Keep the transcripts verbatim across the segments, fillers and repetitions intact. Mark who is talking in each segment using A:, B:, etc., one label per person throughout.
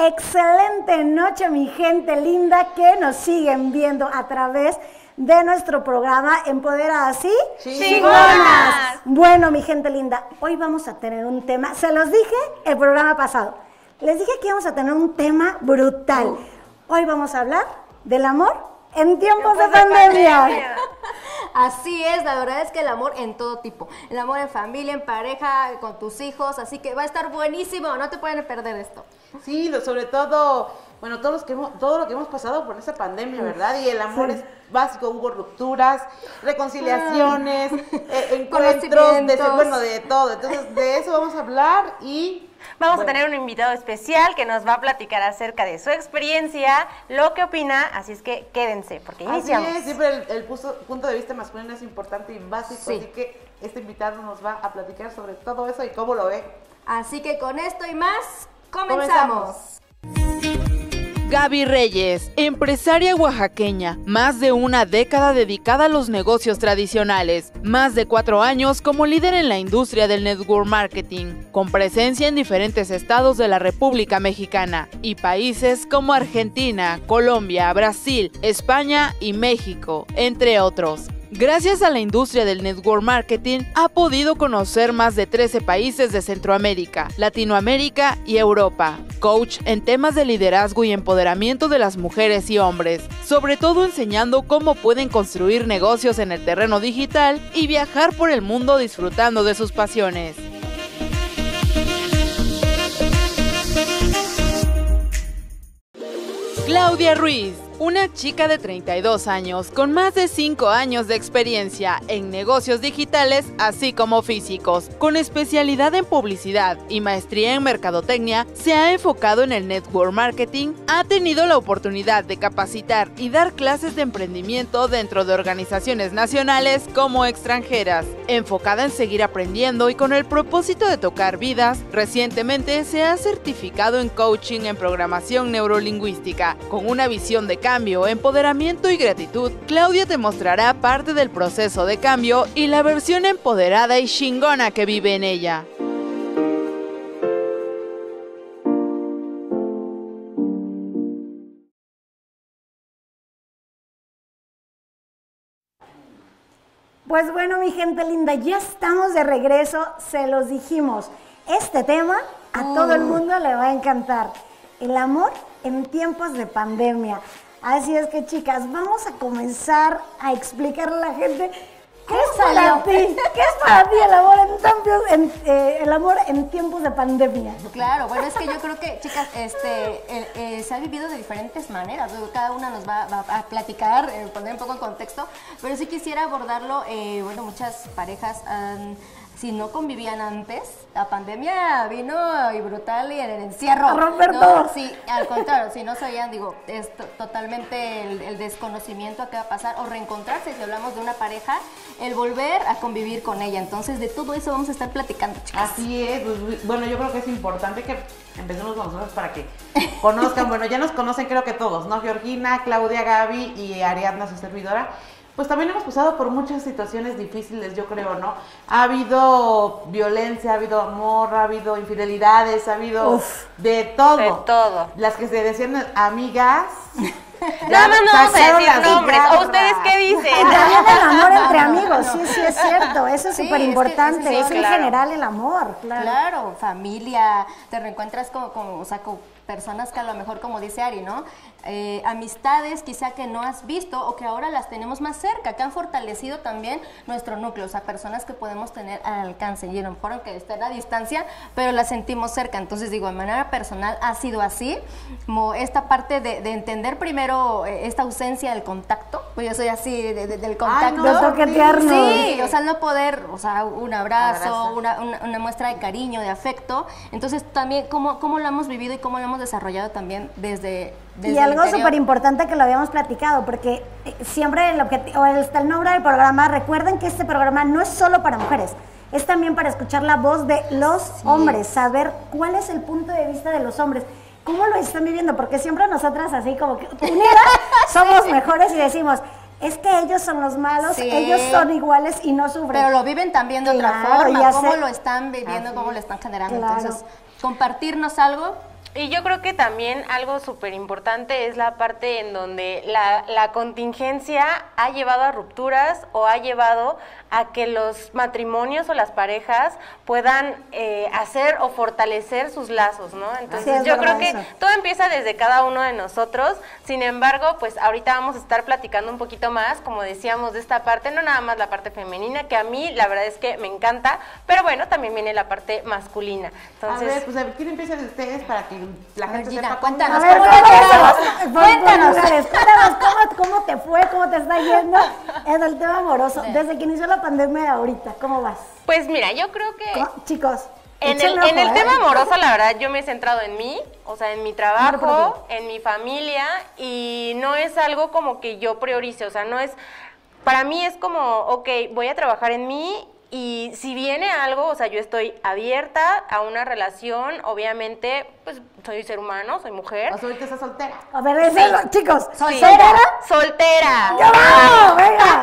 A: excelente noche, mi gente linda que nos siguen viendo a través de nuestro programa Empoderadas ¿sí? Chingonas. Bueno, mi gente linda, hoy vamos a tener un tema, se los dije el programa pasado, les dije que íbamos a tener un tema brutal. Hoy vamos a hablar del amor en tiempos de, de pandemia. pandemia.
B: Así es, la verdad es que el amor en todo tipo, el amor en familia, en pareja, con tus hijos, así que va a estar buenísimo, no te pueden perder esto.
C: Sí, sobre todo, bueno, todos los que hemos, todo lo que hemos pasado por esa pandemia, ¿verdad? Y el amor sí. es básico, hubo rupturas, reconciliaciones, eh, encuentros, de, bueno, de todo. Entonces, de eso vamos a hablar y...
D: Vamos
C: bueno.
D: a tener un invitado especial que nos va a platicar acerca de su experiencia, lo que opina, así es que quédense, porque iniciamos.
C: Así es, siempre el, el punto, punto de vista masculino es importante y básico, sí. Así que este invitado nos va a platicar sobre todo eso y cómo lo ve.
B: Así que con esto y más, comenzamos. comenzamos.
E: Gaby Reyes, empresaria oaxaqueña, más de una década dedicada a los negocios tradicionales, más de cuatro años como líder en la industria del network marketing, con presencia en diferentes estados de la República Mexicana y países como Argentina, Colombia, Brasil, España y México, entre otros. Gracias a la industria del network marketing, ha podido conocer más de trece países de Centroamérica, Latinoamérica y Europa. Coach en temas de liderazgo y empoderamiento de las mujeres y hombres, sobre todo enseñando cómo pueden construir negocios en el terreno digital y viajar por el mundo disfrutando de sus pasiones. Claudia Ruiz, una chica de treinta y dos años con más de cinco años de experiencia en negocios digitales así como físicos, con especialidad en publicidad y maestría en mercadotecnia, se ha enfocado en el network marketing, ha tenido la oportunidad de capacitar y dar clases de emprendimiento dentro de organizaciones nacionales como extranjeras. Enfocada en seguir aprendiendo y con el propósito de tocar vidas, recientemente se ha certificado en coaching en programación neurolingüística, con una visión de cambio, empoderamiento y gratitud. Claudia te mostrará parte del proceso de cambio y la versión empoderada y chingona que vive en ella.
A: Pues bueno, mi gente linda, ya estamos de regreso, se los dijimos. Este tema a oh. todo el mundo le va a encantar. El amor en tiempos de pandemia. Así es que, chicas, vamos a comenzar a explicarle a la gente qué es para ti, qué es para ti el amor en tiempos, en, eh, el amor en tiempos de pandemia.
B: Claro, bueno, es que yo creo que, chicas, este, eh, eh, se ha vivido de diferentes maneras. Cada una nos va, va a platicar, eh, poner un poco en contexto, pero sí quisiera abordarlo. Eh, bueno, muchas parejas han... Si no convivían antes, la pandemia vino y brutal y en el encierro.
A: A romper
B: ¿no?
A: todo.
B: Sí, al contrario, si no sabían, digo, es totalmente el, el desconocimiento a qué va a pasar o reencontrarse, si hablamos de una pareja, el volver a convivir con ella. Entonces, de todo eso vamos a estar platicando, chicas.
C: Así es, pues, bueno, yo creo que es importante que empecemos con nosotros para que conozcan, bueno, ya nos conocen creo que todos, ¿no? Georgina, Claudia, Gaby y Ariadna, su servidora. Pues también hemos pasado por muchas situaciones difíciles, yo creo, ¿no? Ha habido violencia, ha habido amor, ha habido infidelidades, ha habido Uf, de todo.
D: De todo.
C: Las que se decían amigas.
D: Nada más no vamos a decir nombres. ¿O ustedes qué dicen?
A: También el amor entre amigos, sí, sí, es cierto. Eso es
B: sí,
A: súper importante.
B: Es, que,
A: es
B: sí,
A: en
B: claro.
A: general el amor, claro.
B: Claro, familia, te reencuentras con, con, o sea, con personas que a lo mejor, como dice Ari, ¿no? Eh, amistades quizá que no has visto o que ahora las tenemos más cerca, que han fortalecido también nuestro núcleo, o sea, personas que podemos tener al alcance y a lo mejor aunque estén a distancia, pero las sentimos cerca. Entonces digo, de manera personal ha sido así, como esta parte de, de entender primero eh, esta ausencia del contacto, pues yo soy así de, de, del contacto.
A: Ah, no, toquetearnos.
B: Sí, o sea, no poder, o sea, un abrazo, abrazo. Una, una, una muestra de cariño, de afecto. Entonces también cómo, cómo lo hemos vivido y cómo lo hemos desarrollado también desde... Desde
A: y algo súper importante que lo habíamos platicado, porque siempre el objetivo, o el, el nombre del programa, recuerden que este programa no es solo para mujeres, es también para escuchar la voz de los sí. hombres, saber cuál es el punto de vista de los hombres, cómo lo están viviendo, porque siempre nosotras así como que unidas somos sí. mejores y decimos, es que ellos son los malos, sí. ellos son iguales y no sufren.
B: Pero lo viven también de
A: claro,
B: otra forma, cómo
A: sé.
B: lo están viviendo, así. Cómo lo están generando.
A: Claro.
B: Entonces, compartirnos algo.
D: Y yo creo que también algo súper importante es la parte en donde la, la contingencia ha llevado a rupturas o ha llevado a que los matrimonios o las parejas puedan eh, hacer o fortalecer sus lazos, ¿no? Entonces
A: Sí, es
D: yo
A: verdad
D: creo que
A: eso.
D: todo empieza desde cada uno de nosotros. Sin embargo, pues ahorita vamos a estar platicando un poquito más, como decíamos, de esta parte, no nada más la parte femenina, que a mí la verdad es que me encanta, pero bueno, también viene la parte masculina. Entonces,
C: a ver, pues a ver, ¿quién empieza de ustedes para que la
B: A ver,
C: gente
B: Gina,
C: sepa cómo-
B: cuéntanos.
A: A ver,
B: ¿cómo
A: cuéntanos,
B: empezamos?
A: cuéntanos, cuéntanos cómo, cómo te fue, cómo te está yendo en el tema amoroso. Desde que inició la pandemia ahorita, ¿cómo vas?
D: pues mira, yo creo que...
A: ¿Cómo? Chicos,
D: En el,
A: échenle
D: en el
A: ojo, ¿eh?
D: tema amoroso, la verdad, yo me he centrado en mí, o sea, en mi trabajo,
A: propio.
D: en mi familia, y no es algo como que yo priorice, o sea, no es, para mí es como, ok, voy a trabajar en mí, y si viene algo, o sea, yo estoy abierta a una relación, obviamente, pues soy ser humano, soy mujer.
C: O sea, ahorita estás soltera.
A: A ver, eso es lo- chicos,
B: Soy
A: ¿soltera?
D: ¡Soltera!
A: ¡Ya vamos! ¡Venga!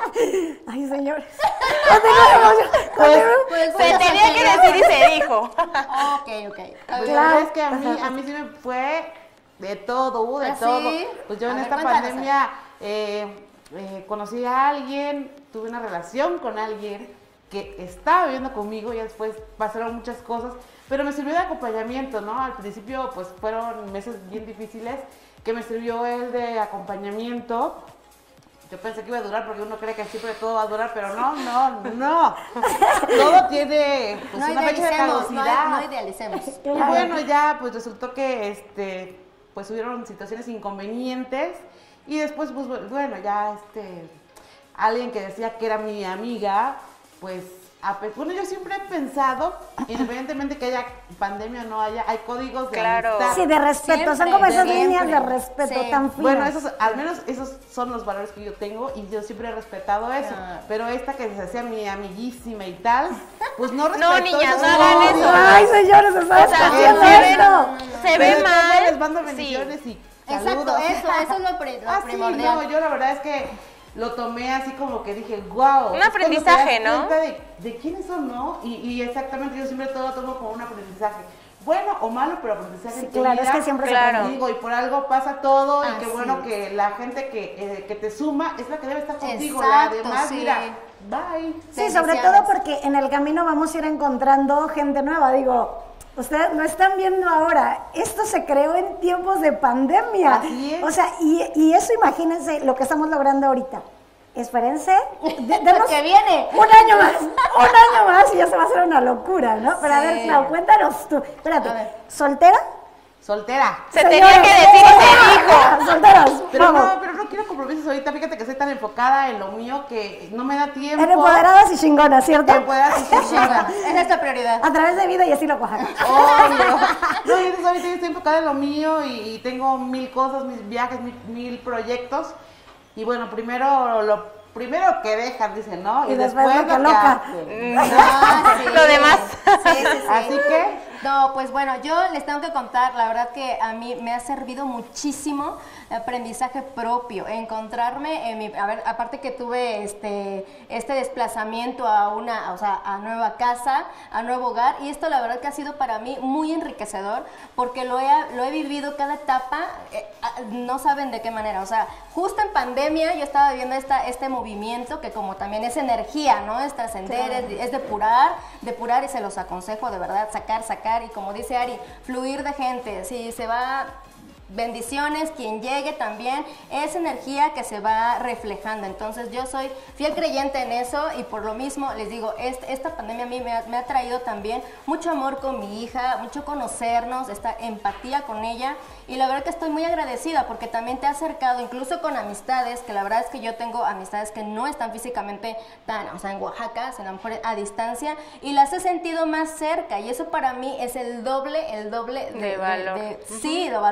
A: Ay, señores. Continuemos. continuemos.
B: Pues,
D: Se tenía que decir y se dijo.
B: Ok, ok.
C: Pues
A: Claro.
C: la verdad es que a mí, a mí sí me fue de todo, hubo de
B: ¿Ah,
C: todo.
B: sí?
C: Pues yo
B: A
C: en
B: ver,
C: esta
B: cuéntanos.
C: pandemia eh, eh, conocí a alguien, tuve una relación con alguien que estaba viviendo conmigo y después pasaron muchas cosas, pero me sirvió de acompañamiento, ¿no? Al principio pues fueron meses bien difíciles, que me sirvió él de acompañamiento. Yo pensé que iba a durar porque uno cree que siempre todo va a durar, pero no, no, no. Todo tiene pues,
B: No
C: una fecha de
B: idealicemos, no,
C: caducidad.
B: no idealicemos.
C: Y bueno, ya pues resultó que este pues hubieron situaciones inconvenientes y después pues bueno, ya este alguien que decía que era mi amiga, pues a pe- bueno, yo siempre he pensado, independientemente que haya pandemia o no haya, hay códigos de
D: Claro.
C: amistad.
A: Sí, de respeto, son
B: Siempre,
A: como esas
B: siempre.
A: líneas de respeto
B: Sí.
A: tan finas.
C: Bueno, esos, al menos esos son los valores que yo tengo y yo siempre he respetado eso.
B: Ah.
C: Pero esta que se hacía mi amiguísima y tal, pues no respetó.
D: No, niñas,
C: esos
D: no hagan
C: códigos.
D: eso.
A: Ay, señores, se está
D: O sea,
A: haciendo
D: se ve-
A: esto.
D: Se
C: Pero
D: ve
C: de todos modos
D: mal.
C: les mando
D: Sí.
C: bendiciones y
B: Exacto,
C: saludos.
B: eso, eso es lo, pri- lo
C: Ah, sí,
B: primordial.
C: no, yo la verdad es que lo tomé así como que dije, wow.
D: Un aprendizaje, ¿no?
C: De, de quiénes son, ¿no? Y, y exactamente, yo siempre todo lo tomo como un aprendizaje. Bueno o malo, pero aprendizaje.
A: Sí,
C: en tu
A: claro, es
C: vida.
A: que siempre se
D: Claro.
A: aprende.
C: Digo, y por algo pasa todo, y qué
B: Así
C: bueno
B: es.
C: que la gente que, eh, que te suma es la que debe estar contigo.
B: Exacto,
C: la demás,
B: sí.
C: mira, bye.
A: Sí, sobre
B: Bendiciones.
A: todo porque en el camino vamos a ir encontrando gente nueva. Digo, ustedes lo están viendo ahora. Esto se creó en tiempos de pandemia.
C: Así es.
A: O sea, y, y eso imagínense lo que estamos logrando ahorita. Espérense, de- denos
B: Que viene.
A: un año más, un año más y ya se va a hacer una locura, ¿no? Pero a ver,
B: Sí.
A: Clau, cuéntanos tú. Espérate,
B: A ver.
A: ¿soltera?
C: Soltera.
D: Se tenía que decir y se dijo.
A: Solteras,
C: Pero
A: vamos.
C: no, pero no quiero compromisos ahorita. Fíjate que soy tan enfocada en lo mío que no me da tiempo.
A: En empoderadas y chingonas, ¿cierto?
C: Empoderadas y chingonas.
B: Esa es nuestra prioridad.
A: A través de vida y estilo Oaxaca.
C: Obvio. No, yo entonces ahorita yo estoy enfocada en lo mío y, y tengo mil cosas, mis viajes, mil, mil proyectos. Y bueno, primero lo primero que dejan, dicen, ¿no?
A: Y después lo que loca.
C: hacen.
B: Ah, sí.
D: Lo demás.
B: Sí, sí, sí.
C: Así que,
B: No, pues bueno, yo les tengo que contar, la verdad que a mí me ha servido muchísimo aprendizaje propio, encontrarme en mi, a ver, aparte que tuve este, este desplazamiento a una, o sea, a nueva casa, a nuevo hogar, y esto la verdad que ha sido para mí muy enriquecedor, porque lo he, lo he vivido cada etapa, eh, ah, no saben de qué manera, o sea, justo en pandemia yo estaba viviendo esta, este movimiento que como también es energía, ¿no? Es trascender, es, es depurar, depurar y se los aconsejo de verdad, sacar, sacar, y como dice Ari, fluir de gente, si se va... Bendiciones, quien llegue también, es energía que se va reflejando. Entonces yo soy fiel creyente en eso y por lo mismo les digo, este, esta pandemia a mí me ha, me ha traído también mucho amor con mi hija, mucho conocernos, esta empatía con ella, y la verdad que estoy muy agradecida porque también te ha acercado incluso con amistades, que la verdad es que yo tengo amistades que no están físicamente tan, o sea, en Oaxaca, sino a lo mejor a distancia, y las he sentido más cerca, y eso para mí es el doble, el doble de,
D: De valor.
B: de- sí, lo valoro muchísimo.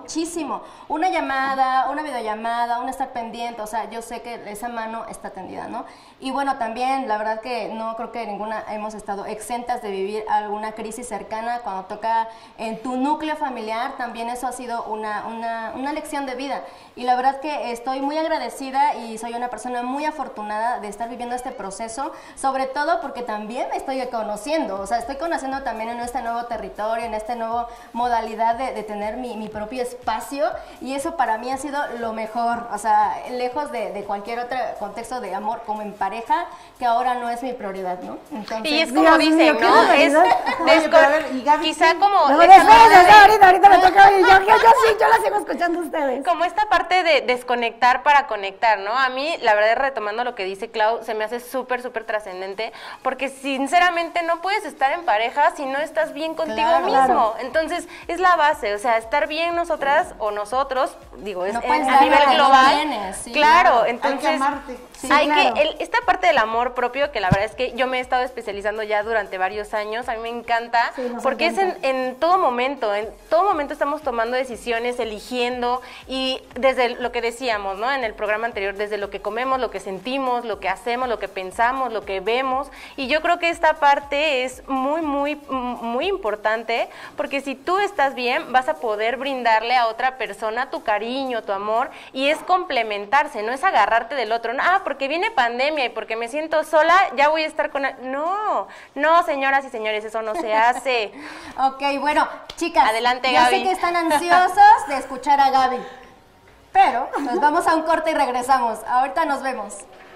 B: muchísimo. Una llamada, una videollamada, un estar pendiente, o sea, yo sé que esa mano está tendida, ¿no? Y bueno, también, la verdad que no creo que ninguna hemos estado exentas de vivir alguna crisis cercana cuando toca en tu núcleo familiar, también eso ha sido una, una, una lección de vida. Y la verdad que estoy muy agradecida y soy una persona muy afortunada de estar viviendo este proceso, sobre todo porque también me estoy conociendo, o sea, estoy conociendo también en este nuevo territorio, en esta nueva modalidad de, de tener mi, mi propio espacio, y eso para mí ha sido lo mejor, o sea, lejos de, de cualquier otro contexto de amor como en pareja, que ahora no es mi prioridad, ¿no?
D: Entonces, y es como dicen, mío, ¿no? Es,
C: Oye, pero a ver, y Gaby,
D: quizá como...
A: No, después, de... ahorita, ahorita me toca, yo, yo, yo sí, yo la sigo escuchando a ustedes.
D: Como esta parte de desconectar para conectar, ¿no? A mí, la verdad, retomando lo que dice Clau, se me hace súper, súper trascendente, porque sinceramente no puedes estar en pareja si no estás bien contigo
B: claro,
D: mismo.
B: Claro.
D: Entonces, es la base, o sea, estar bien nosotras o nosotros, digo, es
B: no
D: en, a nivel global. Tienes, sí, claro,
C: claro,
D: entonces...
C: hay que amarte.
A: Sí,
D: hay
A: claro.
D: que, el, esta parte del amor propio, que la verdad es que yo me he estado especializando ya durante varios años, a mí me encanta,
A: sí,
D: porque
A: encanta.
D: es en, en todo momento, en todo momento estamos tomando decisiones, eligiendo, y desde lo que decíamos, ¿no? En el programa anterior, desde lo que comemos, lo que sentimos, lo que hacemos, lo que pensamos, lo que vemos, y yo creo que esta parte es muy, muy, muy importante, porque si tú estás bien, vas a poder brindarle a otra persona tu cariño, tu amor, y es complementarse, no es agarrarte del otro, no, ah, porque viene pandemia y porque me siento sola, ya voy a estar con... No, no, señoras y señores, eso no se hace.
B: Ok, bueno, chicas,
D: adelante,
B: ya
D: Gaby.
B: sé que están ansiosos de escuchar a Gaby, pero nos vamos a un corte y regresamos. Ahorita nos vemos.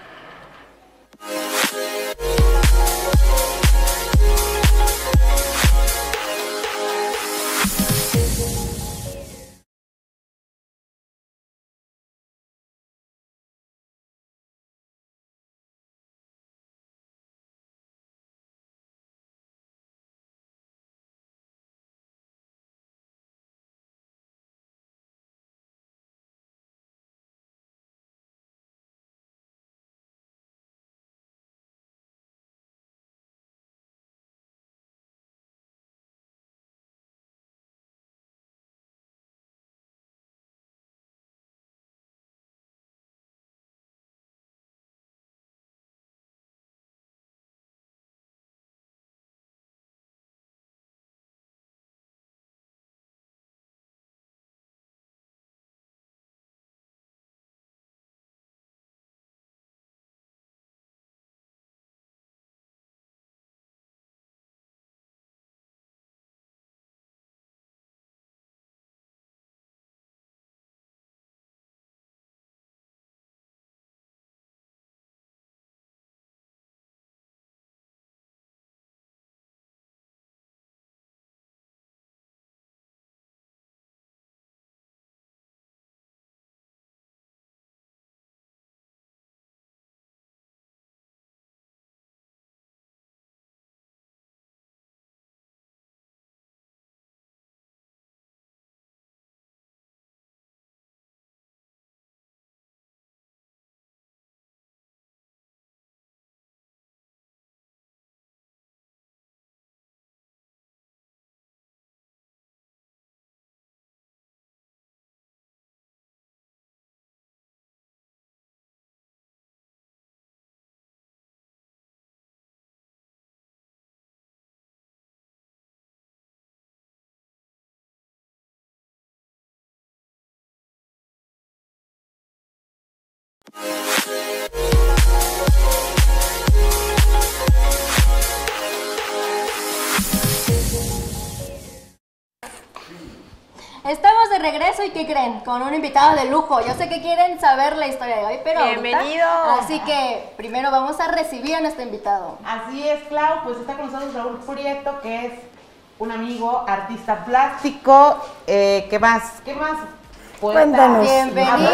B: Estamos de regreso y ¿qué creen? Con un invitado de lujo. Yo sé que quieren saber la historia de hoy, pero
D: bienvenido.
B: Ahorita, así que primero vamos a recibir a nuestro invitado.
C: Así es, Clau, pues está con nosotros Raúl Prieto, que es un amigo, artista plástico. Eh, ¿Qué más? ¿Qué más?
A: Cuéntanos.
B: Bienvenido.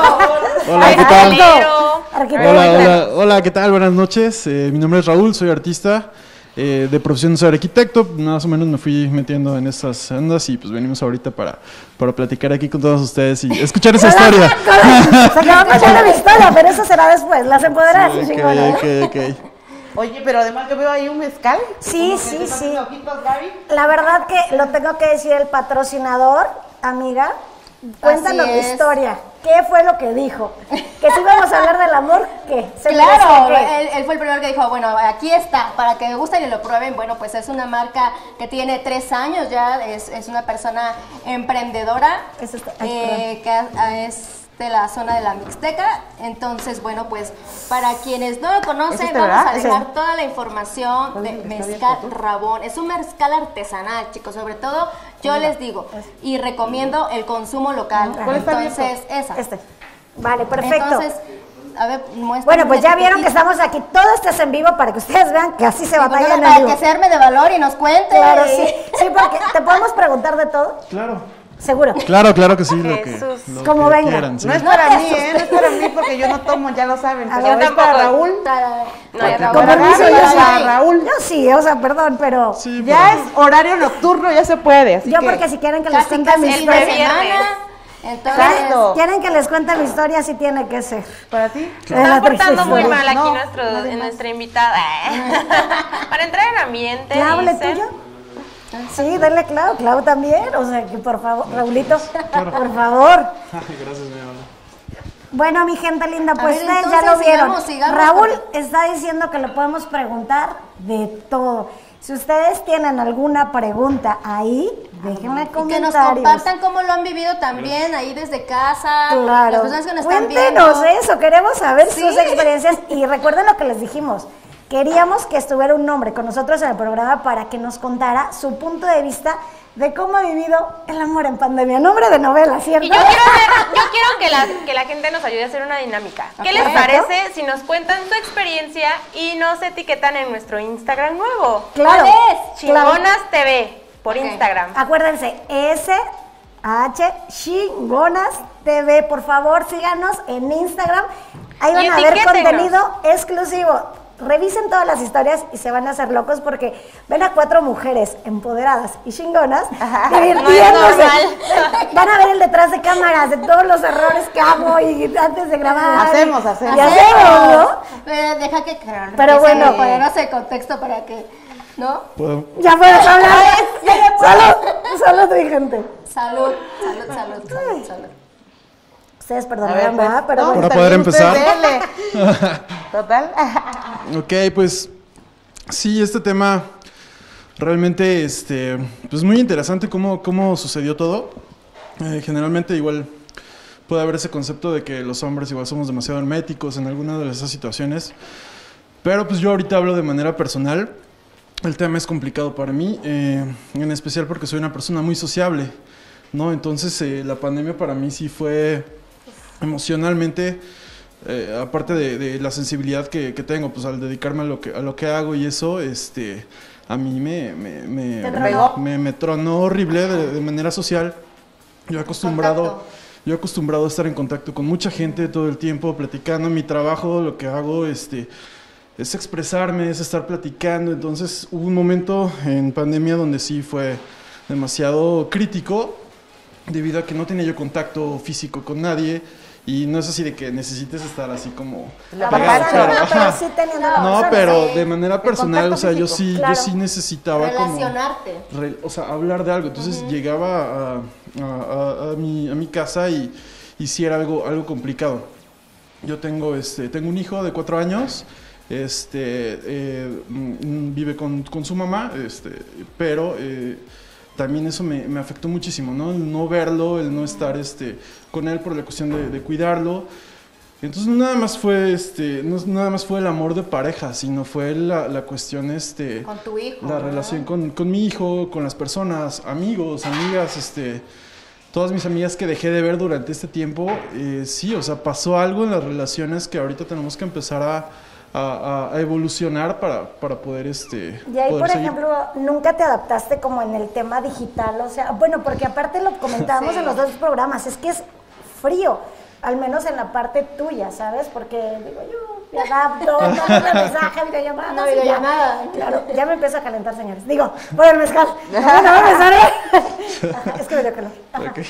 F: Hola, ¿qué tal?
A: Arquitecto.
F: Hola, hola, hola, ¿qué tal? Buenas noches. Eh, mi nombre es Raúl, soy artista. Eh, de profesión soy arquitecto, más o menos me fui metiendo en estas ondas y pues venimos ahorita para, para platicar aquí con todos ustedes y escuchar esa historia.
A: Se acaba de pasar la historia, pero eso será después, las empoderadas.
F: Sí,
A: Sí,
F: ok,
A: chingona, ¿no?
F: ok, ok.
C: Oye, pero además yo veo ahí un mezcal.
A: Sí,
C: Como que
A: sí,
C: te estás
A: sí.
C: haciendo ojitos, Gaby.
A: La verdad que lo tengo que decir, el patrocinador, amiga, Cuéntanos
B: Así
A: la
B: es.
A: historia. ¿Qué fue lo que dijo? Que si íbamos a hablar del amor, ¿qué? ¿Se
B: Claro,
A: merecía qué?
B: él, él fue el primero que dijo, bueno, aquí está, para que me gusten y lo prueben. Bueno, pues es una marca que tiene tres años ya, es, es una persona emprendedora,
A: Eso está- ay,
B: eh, que a- es de la zona de la Mixteca. Entonces, bueno, pues para quienes no lo conocen,
C: ¿Es este,
B: vamos
C: verdad?
B: a
C: Ese.
B: dejar toda la información de
C: Oye, está
B: Mezcal
C: abierto,
B: Rabón. Es un mezcal artesanal, chicos, sobre todo yo les digo, y recomiendo el consumo local.
C: ¿Cuál está
B: Entonces, esa.
A: Este. Vale, perfecto.
B: Entonces, a ver, muéstrame
A: Bueno, pues
B: una
A: ya vieron que
B: etiquetita.
A: estamos aquí. Todo esto es en vivo para que ustedes vean que así se batalla en
B: Para
A: vivo.
B: que se arme de valor y nos cuente.
A: Claro, sí. Sí, porque te podemos preguntar de todo.
F: Claro.
A: Seguro.
F: Claro, claro que sí, lo que,
D: Jesús.
F: lo
A: Como
F: que
A: venga.
F: quieran, sí.
C: No es
A: No
C: para
A: te
C: mí, ¿eh? No es para mí porque yo no tomo, ya lo saben.
A: A
C: Pero
A: ver,
C: es para
B: tampoco.
C: Raúl.
B: Para,
D: No,
B: para
D: ya
B: Raúl.
A: Como
C: Para
A: dice
C: Gaby,
A: yo,
C: para
A: sí.
C: Raúl.
A: Yo sí, o sea, perdón, pero
F: Sí,
C: Ya
F: pero-
C: es horario nocturno, ya se puede. Así
A: yo
C: que
A: porque si quieren que les
B: Casi,
A: cuente
B: casi
A: mi
B: el
D: el
A: historia,
D: viernes.
B: semana. Entonces,
C: Exacto.
A: quieren que les cuente mi historia, sí tiene que ser.
C: para ti.
A: De la
D: Están portando muy
A: triste
D: mal aquí
C: No,
D: nuestro,
C: nadie
D: en
C: más.
D: nuestra invitada. Para entrar en ambiente.
A: ¿Clau le
D: dicen-
A: tuyo? Sí, denle Clau, Clau también. O sea, que por favor, Raulito, por favor.
F: Gracias, mi amor.
A: Bueno, mi gente linda,
B: A
A: pues
B: ver,
A: ustedes ya
B: entonces,
A: lo vieron.
B: sigamos, sigamos,
A: Raúl
B: porque-
A: está diciendo que le podemos preguntar de todo. Si ustedes tienen alguna pregunta ahí, déjenla en
B: y que nos
A: comentarios.
B: compartan cómo lo han vivido también ahí desde casa. Las
A: Claro.
B: personas que nos están
A: Cuéntenos
B: viendo.
A: eso, queremos saber
B: Sí.
A: sus experiencias y recuerden lo que les dijimos. Queríamos que estuviera un hombre con nosotros en el programa para que nos contara su punto de vista de cómo ha vivido el amor en pandemia. Nombre de novela, ¿cierto?
D: Y yo quiero, hacer- yo quiero que, la, que la gente nos ayude a hacer una dinámica. ¿Qué
B: Ok.
D: les parece si nos cuentan su experiencia y nos etiquetan en nuestro Instagram nuevo?
A: Claro.
B: ¿Cuál es?
D: Chingonas T V por
B: Ok.
D: Instagram.
A: Acuérdense, S H Chingonas T V, por favor, síganos en Instagram. Ahí van
D: Y
A: a ver
D: etiquétenos.
A: contenido exclusivo. Revisen todas las historias y se van a hacer locos porque ven a cuatro mujeres empoderadas y chingonas divirtiéndose.
D: No es normal.
A: Van a ver el detrás de cámaras de todos los errores que hago y antes de grabar.
C: Hacemos, hacemos.
A: Y hacemos, ¿no?
B: Pero deja que
A: Pero bueno.
B: ponernos el contexto para que, ¿no?
F: ¿Puedo?
A: Ya puedes hablar. Salud, salud, mi gente.
B: Salud, salud, salud, salud, salud.
A: Ustedes
C: A ver,
A: perdonarán,
C: pues,
A: ¿verdad? Pero
C: no,
A: bueno.
F: Para
C: está
F: poder
C: bien, usted
F: empezar.
C: dele. Total.
F: Ok, pues sí, este tema realmente este, pues muy interesante cómo, cómo sucedió todo. Eh, generalmente igual puede haber ese concepto de que los hombres igual somos demasiado herméticos en alguna de esas situaciones. Pero pues yo ahorita hablo de manera personal. El tema es complicado para mí, eh, en especial porque soy una persona muy sociable, ¿no? Entonces eh, la pandemia para mí sí fue emocionalmente, eh, aparte de, de la sensibilidad que, que tengo, pues al dedicarme a lo que, a lo que hago y eso, este, a mí me, me, me,
A: ¿Te
F: me,
A: tronó?
F: me- me tronó horrible de, de manera social. Yo acostumbrado,
B: Contacto.
F: yo acostumbrado a estar en contacto con mucha gente todo el tiempo, platicando mi trabajo, lo que hago, este, es expresarme, es estar platicando. Entonces hubo un momento en pandemia donde sí fue demasiado crítico, debido a que no tenía yo contacto físico con nadie. Y no es así de que necesites estar así como
C: La
F: pegado,
C: papacha.
F: pero,
A: No, pero
F: ajá.
A: sí teniendo la
F: No,
A: persona.
F: pero
B: sí.
F: de manera personal,
C: contacto
F: o sea, yo
C: físico.
F: sí,
A: Claro.
F: yo sí necesitaba como
B: Relacionarte.
F: re- o sea, hablar de algo. Entonces llegaba a, a- a- a mi, a mi casa y, y sí era algo, algo complicado. Yo tengo, este, tengo un hijo de cuatro años, este, eh, mm, vive con, con su mamá, este, pero eh, también eso me, me afectó muchísimo, ¿no? El no verlo, el no estar este, con él por la cuestión de, de cuidarlo. Entonces no nada más fue este, no nada más fue el amor de pareja, sino fue la, la cuestión este,
B: Con tu hijo.
F: la
B: ¿no?
F: relación con, con mi hijo, con las personas, amigos, amigas, este, todas mis amigas que dejé de ver durante este tiempo, eh, sí, o sea, pasó algo en las relaciones que ahorita tenemos que empezar a, a- a evolucionar para, para poder, este,
A: Y ahí,
F: poder
A: por
F: seguir.
A: ejemplo, nunca te adaptaste como en el tema digital, o sea, bueno, porque aparte lo comentábamos
B: Sí.
A: en los dos programas, es que es frío, al menos en la parte tuya, ¿sabes? Porque digo yo, me adapto, mando mensaje, videollamada,
B: Una
A: sí, ya.
B: videollamada.
A: Claro, ya me empiezo a calentar, señores. Digo, por el mezcal. No, no, me empezaré. Ajá, es que me dio calor. Ajá.
F: Ok.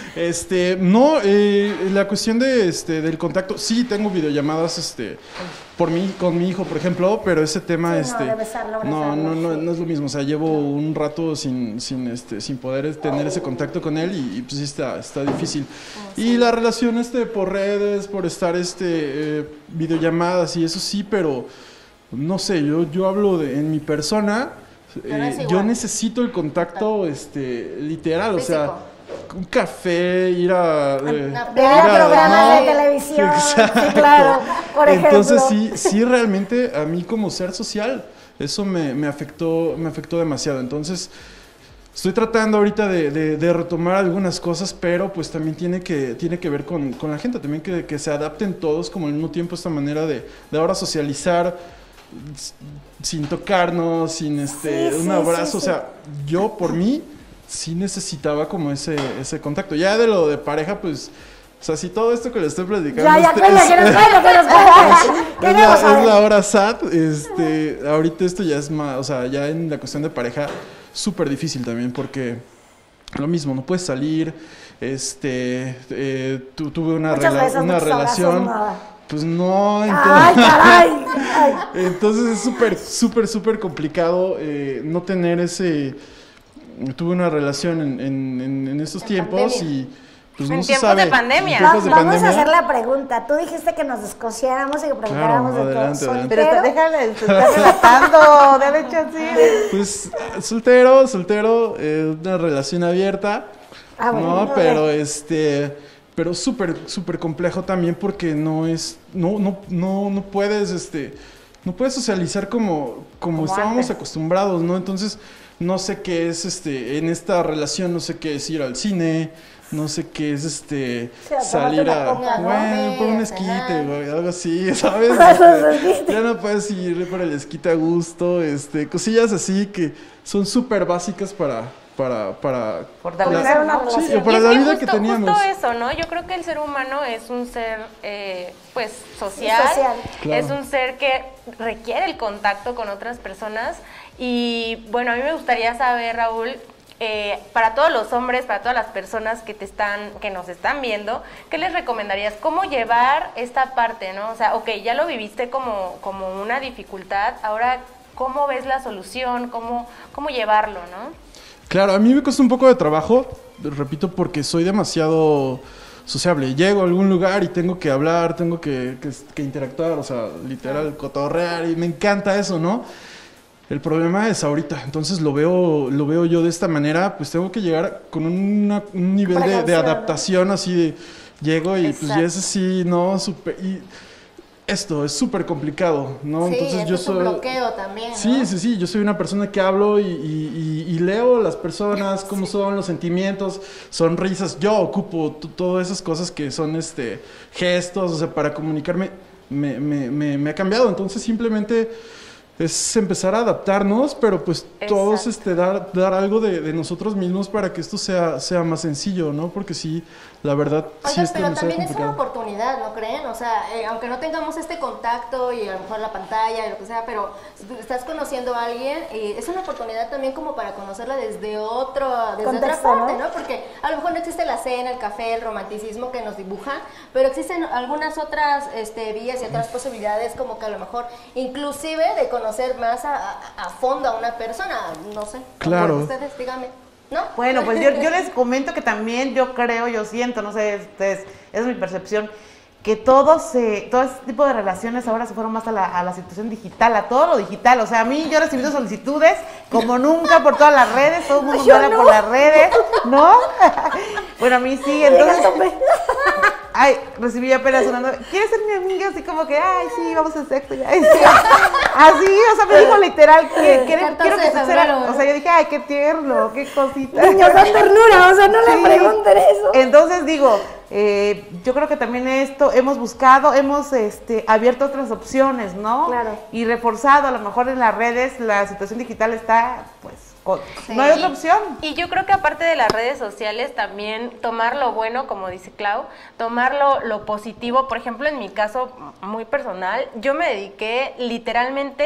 F: Este, no, eh, la cuestión de, este, del contacto, sí tengo videollamadas este, por mí, con mi hijo, por ejemplo, pero ese tema,
A: Sí, no,
F: este,
A: de besarlo,
F: no,
A: abrazarlo,
F: no, no,
A: sí.
F: no es lo mismo, o sea, llevo un rato sin, sin, este, sin poder tener ese contacto con él y, y pues sí está, está difícil. Y la relación, este, por redes, por estar, este, eh, videollamadas y eso sí, pero no sé, yo, yo hablo de, en mi persona,
B: Pero es
F: eh,
B: igual.
F: yo necesito el contacto, este, literal, o sea,
B: Físico.
F: un café, ir a... eh,
B: Una-
A: Ver
F: ir a-
A: programas
F: no,
A: de televisión,
F: exacto.
A: sí, claro, por ejemplo.
F: Entonces sí, sí realmente a mí como ser social, eso me, me afectó, me afectó demasiado. Entonces estoy tratando ahorita de, de- de retomar algunas cosas, pero pues también tiene que, tiene que ver con, con la gente, también que, que se adapten todos como al mismo tiempo esta manera de, de ahora socializar s- sin tocarnos, sin este,
A: Sí,
F: un
A: sí,
F: abrazo.
A: sí,
F: O sea, yo por mí sí necesitaba como ese, ese contacto. Ya de lo de pareja, pues... O sea, si todo esto que le estoy platicando...
A: Ya, ya,
F: este,
A: cuenta,
F: es-
A: que nos cuenta, que nos cuenta.
F: es
A: Queremos
F: la, es
A: saber.
F: la hora sad, este, ahorita esto ya es más, o sea, ya en la cuestión de pareja, súper difícil también, porque lo mismo, no puedes salir, este, eh, tu- tuve una,
A: Muchas
F: rela-
A: veces
F: una
A: muchos abrazos,
F: relación,
A: nada.
F: pues no,
A: Ay,
F: entonces,
A: caray. Ay.
F: entonces es súper, súper, súper complicado eh, no tener ese, tuve una relación en, en, en- en estos
B: En
F: tiempos
B: pandemia.
F: y pues
D: En
F: no se
D: tiempos
F: sabe.
D: de pandemia.
F: En tiempos de
A: Va- Vamos
F: pandemia.
A: a hacer la pregunta. Tú dijiste que nos descosiéramos y que preguntáramos
F: Claro,
A: de todo.
F: adelante, adelante.
C: Pero está,
A: ¿Soltero?
C: déjale, se está relatando, dale chance.
F: Pues soltero, soltero, eh, una relación abierta,
A: Ah, bueno,
F: no,
A: ok.
F: pero este, pero súper, súper complejo también porque no es, no, no, no, no puedes, este, no puedes socializar como, como,
C: Como
F: estábamos
C: antes.
F: acostumbrados, ¿no? Entonces, no sé qué es, este, en esta relación, no sé qué es ir al cine, no sé qué es, este,
A: Sí, a tomarte
F: salir
A: una
F: a,
A: coca, ¿no?
F: bueno, por un
B: A
F: esquite,
B: cenar.
F: güey, algo así, ¿sabes?
A: Esos
F: Este,
A: esquites.
F: ya no puedes ir por el esquite a gusto, este, cosillas así que son súper básicas para, para, para
C: Fortalecer
A: una
C: una
A: relación.
F: sí, o para
D: Y es
F: la
D: que
F: vida
D: justo,
F: que teníamos.
D: justo eso, ¿no? Yo creo que el ser humano es un ser, eh, pues, social.
A: Social.
F: Claro.
D: Es un ser que requiere el contacto con otras personas. Y, bueno, a mí me gustaría saber, Raúl, eh, para todos los hombres, para todas las personas que te están, que nos están viendo, ¿qué les recomendarías? ¿Cómo llevar esta parte, no? O sea, ok, ya lo viviste como, como una dificultad, ahora, ¿cómo ves la solución? ¿Cómo, cómo llevarlo, no?
F: Claro, a mí me cuesta un poco de trabajo, repito, porque soy demasiado sociable. Llego a algún lugar y tengo que hablar, tengo que, que, que interactuar, o sea, literal, cotorrear, y me encanta eso, ¿no? El problema es ahorita, entonces lo veo, lo veo yo de esta manera, pues tengo que llegar con una- un nivel de, de
A: Precaución, ¿no?
F: adaptación así de, llego y pues ya
D: Exacto.
F: es así, ¿no? Super, y esto es súper complicado, ¿no?
B: Sí,
F: entonces
B: esto
F: yo
B: es un
F: soy...
B: bloqueo también, ¿no?
F: Sí, sí, sí, yo soy una persona que hablo y, y- y- y leo las personas, cómo son los sentimientos, sonrisas, yo ocupo t- todas esas cosas que son este gestos, o sea, para comunicarme, me, me, me, me ha cambiado, entonces simplemente es empezar a adaptarnos, pero pues todos
D: Exacto.
F: este, dar, dar algo de, de nosotros mismos para que esto sea, sea más sencillo, ¿no? Porque sí, la verdad, sí
B: Oigan,
F: está
B: pero
F: demasiado
B: también es una
F: complicado.
B: oportunidad, ¿no creen? O sea, eh, aunque no tengamos este contacto y a lo mejor la pantalla y lo que sea, pero estás conociendo a alguien y es una oportunidad también como para conocerla desde otro, desde
A: Contexto,
B: otra parte,
A: ¿no?
B: ¿no? Porque a lo mejor no existe la cena, el café, el romanticismo que nos dibujan, pero existen algunas otras este, vías y otras posibilidades como que a lo mejor inclusive de conocer más a, a- a fondo a una persona, no sé.
F: Claro.
B: Ustedes, díganme. ¿No?
C: Bueno, pues yo, yo les comento que también yo creo, yo siento, no sé, ustedes, esa es mi percepción, que todos se, todo este tipo de relaciones ahora se fueron más a la, a la situación digital, a todo lo digital. O sea, a mí yo he recibido solicitudes como nunca por todas las redes, todo el mundo me habla por las redes, ¿no? Bueno, a mí sí, entonces... Ay, recibí apenas una nota, ¿quieres ser mi amiga? Así como que, ay, sí, vamos a sexo ya. Ay, sí. Así, o sea, me dijo literal, que quiero,
B: catorce
C: quiero que
B: de
C: se
B: febrero,
C: sea. O sea, yo dije, ay, qué tierno, qué cosita.
A: Niños, dan ternura, o sea, no le
C: Sí.
A: pregunten eso.
C: Entonces digo, eh, yo creo que también esto hemos buscado, hemos este, abierto otras opciones, ¿no?
A: Claro.
C: Y reforzado, a lo mejor en las redes la situación digital está, pues, con- no hay otra opción.
D: Y yo creo que aparte de las redes sociales, también tomar lo bueno, como dice Clau, tomar lo, lo positivo. Por ejemplo, en mi caso muy personal, yo me dediqué literalmente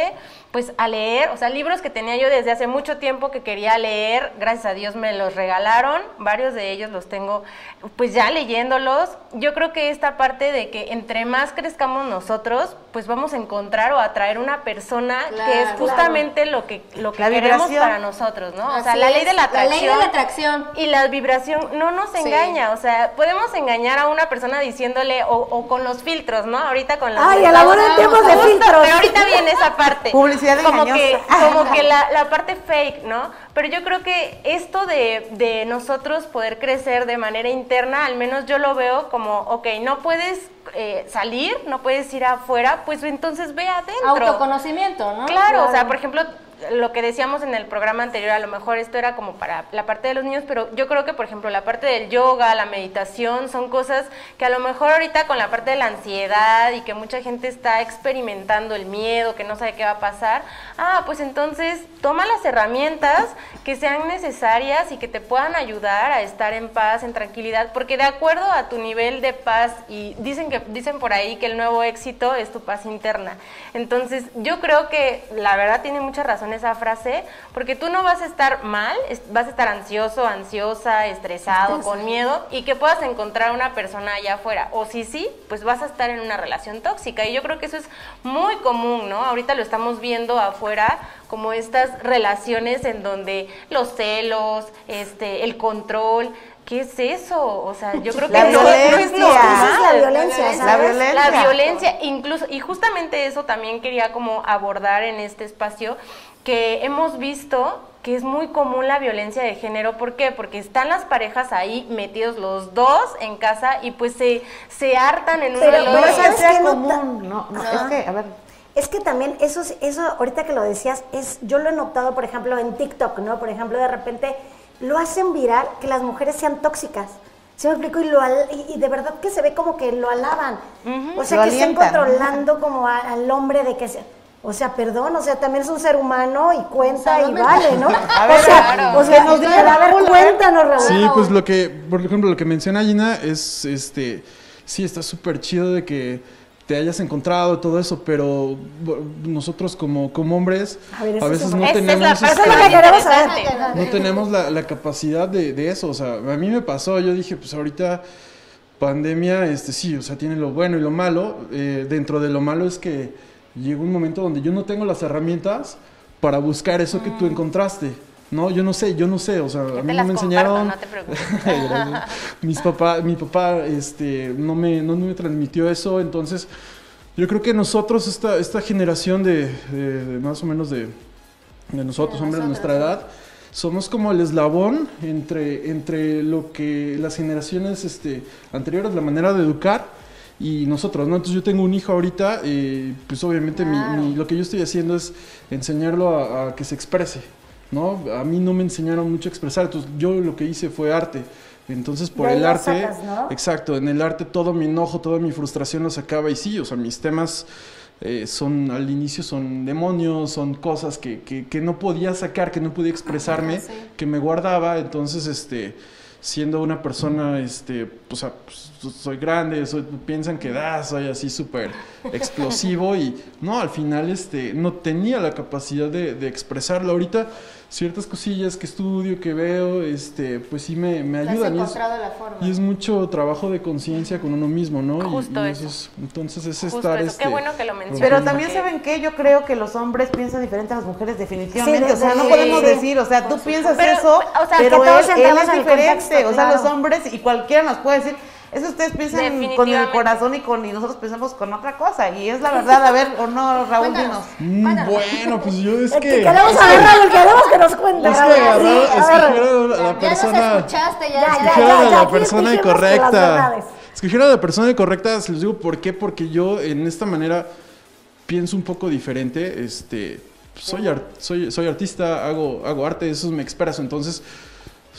D: pues a leer, o sea, libros que tenía yo desde hace mucho tiempo que quería leer, gracias a Dios me los regalaron, varios de ellos los tengo pues ya leyéndolos. Yo creo que esta parte de que entre más crezcamos nosotros, pues vamos a encontrar o atraer una persona
B: Claro,
D: que es justamente
B: claro.
D: lo que, lo que
C: La
D: queremos
C: vibración.
D: para nosotros, ¿no? O
B: Así
D: sea, la ley
B: es,
D: de la
B: la ley
D: atracción.
B: de la atracción.
D: Y la vibración no nos
B: Sí.
D: engaña, o sea, podemos engañar a una persona diciéndole, o, o con los filtros, ¿no? Ahorita con los
A: Ay, el amor en tiempos de
D: Justo,
A: filtros.
D: pero ahorita viene esa parte.
C: Publicidad
D: como
C: engañosa.
D: que, como que la, la parte fake, ¿no? Pero yo creo que esto de, de nosotros poder crecer de manera interna, al menos yo lo veo como, ok, no puedes eh, salir, no puedes ir afuera, pues entonces ve adentro.
B: Autoconocimiento, ¿no?
D: Claro, o sea, por ejemplo, lo que decíamos en el programa anterior, a lo mejor esto era como para la parte de los niños, pero yo creo que, por ejemplo, la parte del yoga, la meditación, son cosas que a lo mejor ahorita con la parte de la ansiedad y que mucha gente está experimentando el miedo, que no sabe qué va a pasar, ah, pues entonces toma las herramientas que sean necesarias y que te puedan ayudar a estar en paz, en tranquilidad, porque de acuerdo a tu nivel de paz, y dicen que dicen por ahí que el nuevo éxito es tu paz interna. Entonces, yo creo que la verdad tiene mucha razón esa frase, porque tú no vas a estar mal, es- vas a estar ansioso, ansiosa, estresado, con miedo, y que puedas encontrar una persona allá afuera, o si sí, pues vas a estar en una relación tóxica, y yo creo que eso es muy común, ¿no? Ahorita lo estamos viendo afuera, como estas relaciones en donde los celos, este, el control, ¿qué es eso? O sea, yo creo que
C: La
D: no, no es
C: violencia.
D: normal.
A: Esa es la violencia,
C: La
A: ¿sabes?
C: violencia.
D: La violencia, incluso, y justamente eso también quería como abordar en este espacio, que hemos visto que es muy común la violencia de género. ¿Por qué? Porque están las parejas ahí metidos los dos en casa y pues se, se hartan en uno
A: Pero-
D: del
C: No
A: pero
D: otro.
C: es que
A: ¿sabes
C: sea
A: qué? No
C: común, no, no, es que, a ver,
A: Es que también eso, es- eso ahorita que lo decías, es, yo lo he notado, por ejemplo, en TikTok, ¿no? Por ejemplo, de repente lo hacen viral que las mujeres sean tóxicas. ¿Se me explico? Y, lo al- y, y de verdad que se ve como que lo alaban. O sea,
C: Lo
A: que estén
C: alientan.
A: controlando como a- al hombre de que se... O sea, perdón, o sea, también es un ser humano y cuenta
B: Salud
A: y
B: mental.
A: vale, ¿no?
C: A ver,
A: o sea,
D: claro.
A: o sea,
C: Que nos digan
A: a ver,
C: cómo lo
A: cuéntanos, Raúl.
F: Sí, pues lo que, por ejemplo, lo que menciona Gina es, este, sí, está súper chido de que te hayas encontrado todo eso, pero bo- nosotros como, como hombres
A: A ver, eso
F: a
A: es
F: veces
A: un-
F: no
D: Esa es la
F: tenemos,
D: parte
A: Eso es lo
F: este,
A: que queremos saber.
D: interesante.
F: no tenemos la, la capacidad de, de eso. O sea, a mí me pasó, yo dije, pues ahorita pandemia, este, sí, o sea, tiene lo bueno y lo malo. Eh, dentro de lo malo es que llegó un momento donde yo no tengo las herramientas para buscar eso que tú encontraste. No, yo no sé, yo no sé, o sea,
D: Yo
F: a
D: te
F: mí no
D: las
F: me
D: comparto,
F: enseñaron.
D: no te preocupes.
F: Gracias. Mis papá, mi papá, este, no me, no me transmitió eso, entonces yo creo que nosotros, esta, esta generación de, de- de más o menos de, de nosotros,
B: De
F: hombres de nuestra
B: nosotros,
F: edad, somos como el eslabón entre, entre lo que las generaciones este, anteriores, la manera de educar y nosotros, ¿no? Entonces yo tengo un hijo ahorita, y pues obviamente mi-
B: Claro.
F: mi- lo que yo estoy haciendo es enseñarlo a, a que se exprese, ¿no? A mí no me enseñaron mucho a expresar, entonces yo lo que hice fue arte. Entonces por
A: De ahí
F: el
A: lo
F: arte,
A: sacas, ¿no?
F: exacto, en el arte todo mi enojo, toda mi frustración lo sacaba y sí, o sea, mis temas eh, son al inicio son demonios, son cosas que, que, que no podía sacar, que no podía expresarme,
B: Sí.
F: que me guardaba, entonces este siendo una persona, este, o sea, pues, soy grande, soy, piensan que da, soy así súper explosivo y no, al final este, no tenía la capacidad de, de expresarlo. Ahorita ciertas cosillas que estudio, que veo, este, pues sí me, me
B: Has
F: ayudan. Y es,
B: encontrado la forma.
F: y es mucho trabajo de conciencia con uno mismo, ¿no? Y-
D: Justo
F: y
D: eso.
F: es- entonces es
D: Justo
F: estar...
D: eso,
F: este,
D: qué bueno que lo mencionas.
C: pero
F: profundo.
C: también
D: porque-
C: saben que yo creo que los hombres piensan diferente a las mujeres definitivamente,
A: Sí,
C: o sea, no
A: sí,
C: podemos
A: sí.
C: decir, o sea, tú piensas
D: Pero,
C: eso,
D: o sea,
C: pero
A: que todos
C: él, él
A: entramos
C: es
A: en el
C: diferente,
A: contexto,
C: o sea,
A: claro.
C: los hombres y cualquiera nos puede decir, eso ustedes piensan con el
D: Definitivamente.
C: corazón y con y nosotros pensamos con otra cosa y es la verdad, a ver, o no, Raúl,
B: Cuéntanos.
C: dinos.
F: Mm,
B: Cuéntanos.
F: bueno, pues yo es
A: Eh,
F: que...
A: Queremos saber, Raúl, queremos que nos cuente.
F: Es que
A: Raúl.
F: agarrar,
A: Sí, a ver.
F: escogieron a la
B: Ya nos
F: persona...
B: escuchaste, ya.
A: Ya,
B: ya,
A: ya,
F: Escogieron a
A: ya,
F: la
A: aquí
F: persona
A: dijimos que las
F: incorrecta.
A: verdades.
F: Escogieron a la persona incorrecta, se los digo por qué, porque yo en esta manera pienso un poco diferente. Este, soy, ar- soy, soy artista, hago, hago arte, eso me expreso. Entonces,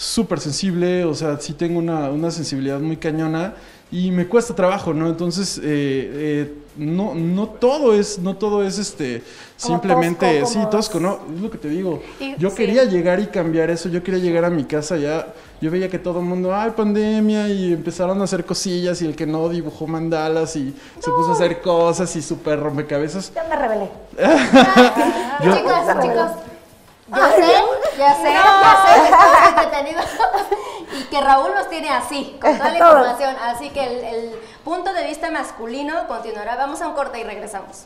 F: súper sensible, o sea, sí tengo una, una sensibilidad muy cañona y me cuesta trabajo, ¿no? Entonces, eh, eh, no, no todo es, no todo es este, simplemente,
A: tosco,
F: sí,
A: como
F: tosco, ¿no? Es lo que te digo.
D: Y-
F: Yo
D: sí.
F: quería llegar y cambiar eso, yo quería llegar a mi casa ya, yo veía que todo el mundo, ay, pandemia, y empezaron a hacer cosillas, y el que no dibujó mandalas, y se puso a hacer cosas, y súper rompecabezas.
A: Ya me rebelé.
F: Yo-
B: Chicos, chicos, yo
A: Ay,
B: sé, ya sé, ya sé que estamos entretenidos y que Raúl nos tiene así, con toda la
A: Todo.
B: información. Así que el, el punto de vista masculino continuará. Vamos a un corte y regresamos.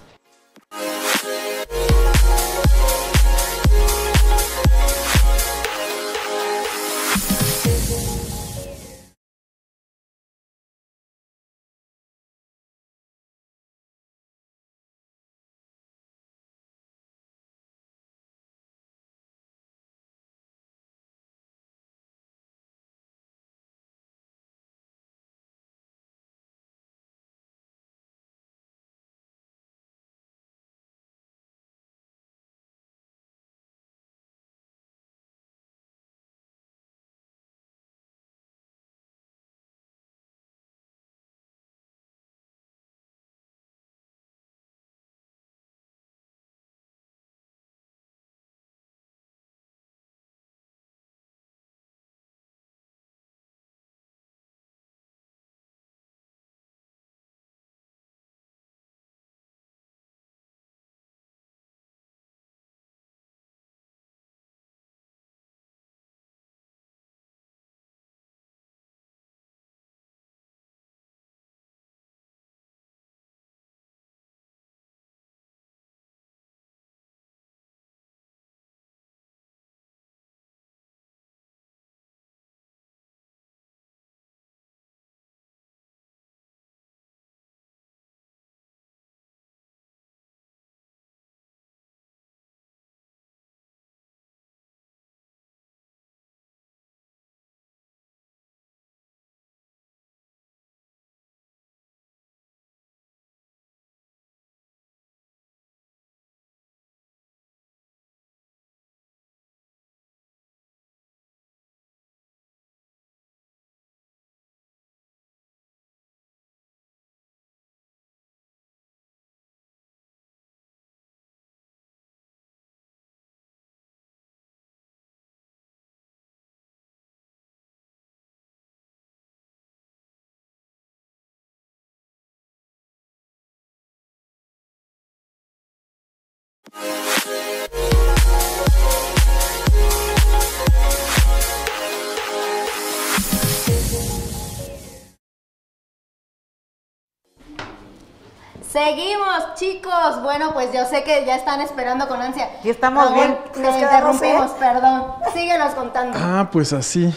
B: Seguimos, chicos. Bueno, pues yo sé que ya están esperando con ansia.
C: Y estamos
B: Raúl,
C: bien.
B: Te
A: Nos quedamos,
B: interrumpimos,
A: ¿eh?
B: perdón. Síguenos contando.
F: Ah, pues así.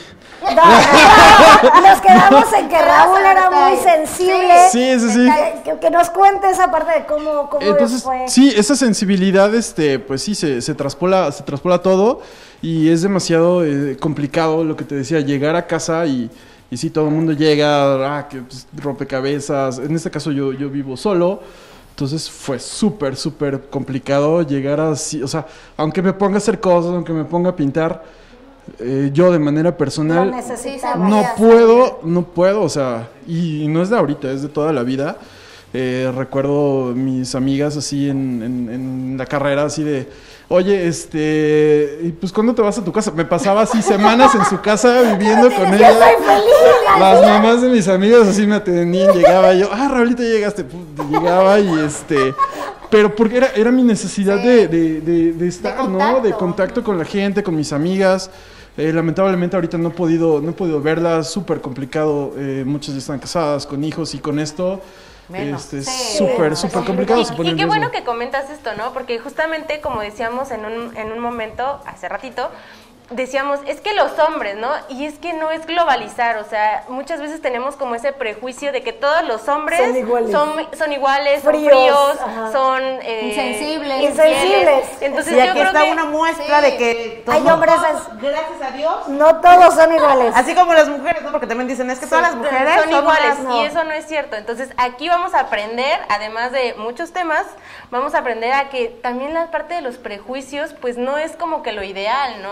A: No, nos quedamos en que
B: Te vas
A: Raúl
B: a
A: era muy
B: detalle.
A: sensible.
F: Sí, sí, sí.
A: Que, que- que nos cuente esa parte de cómo, cómo
F: Entonces,
A: les fue.
F: sí, esa sensibilidad, este, pues sí, se, se traspola, se traspola todo y es demasiado eh, complicado lo que te decía, llegar a casa y, y sí, todo el mundo llega, ah, que pues, rompecabezas. En este caso yo, yo vivo solo, entonces fue súper, súper complicado llegar así, o sea, aunque me ponga a hacer cosas, aunque me ponga a pintar, eh, yo de manera
A: Lo
F: personal
A: necesitaba.
B: Sí,
F: no
B: ya
F: puedo, no puedo, o sea, y no es de ahorita, es de toda la vida. Eh, recuerdo mis amigas así en, en- en la carrera, así de, oye, este, ¿y pues cuándo te vas a tu casa? Me pasaba así semanas en su casa viviendo con
A: Yo
F: ella.
A: soy feliz.
F: Las mamás de mis amigos así me atendían, llegaba yo, ah, Raulito, ya llegaste, Pum, llegaba y este, pero porque era, era mi necesidad
B: Sí.
F: de, de, de, de estar, ¿no? De
B: contacto.
F: contacto con la gente, con mis amigas. Eh, lamentablemente ahorita no he podido, no he podido verlas, súper complicado. Eh, muchas ya están casadas, con hijos y con esto.
C: Menos.
F: Este, es
B: Sí,
F: súper,
B: se
F: súper
B: complica.
F: complicado.
D: Y,
F: se pone
D: y
F: en
D: qué
F: riesgo.
D: bueno que comentas esto, ¿no? Porque justamente, como decíamos en un, en un momento, hace ratito, decíamos, es que los hombres, ¿no? Y es que no es globalizar, o sea, muchas veces tenemos como ese prejuicio de que todos los hombres
A: Son iguales.
D: son, son iguales, son
A: Fríos,
D: fríos,
A: ajá.
D: son eh,
B: Insensibles.
A: Insensibles.
D: Entonces
C: Y
D: yo
C: aquí
D: creo
C: está
D: que
C: una muestra
B: sí.
C: de que
A: Hay
C: todos-
A: hombres
C: gracias a Dios,
A: No todos son iguales.
C: así como las mujeres, ¿no? Porque también dicen, es que todas las mujeres
D: son iguales
C: unas-
D: y eso no es cierto. Entonces aquí vamos a aprender, además de muchos temas, vamos a aprender a que también la parte de los prejuicios pues no es como que lo ideal, ¿no? O sea,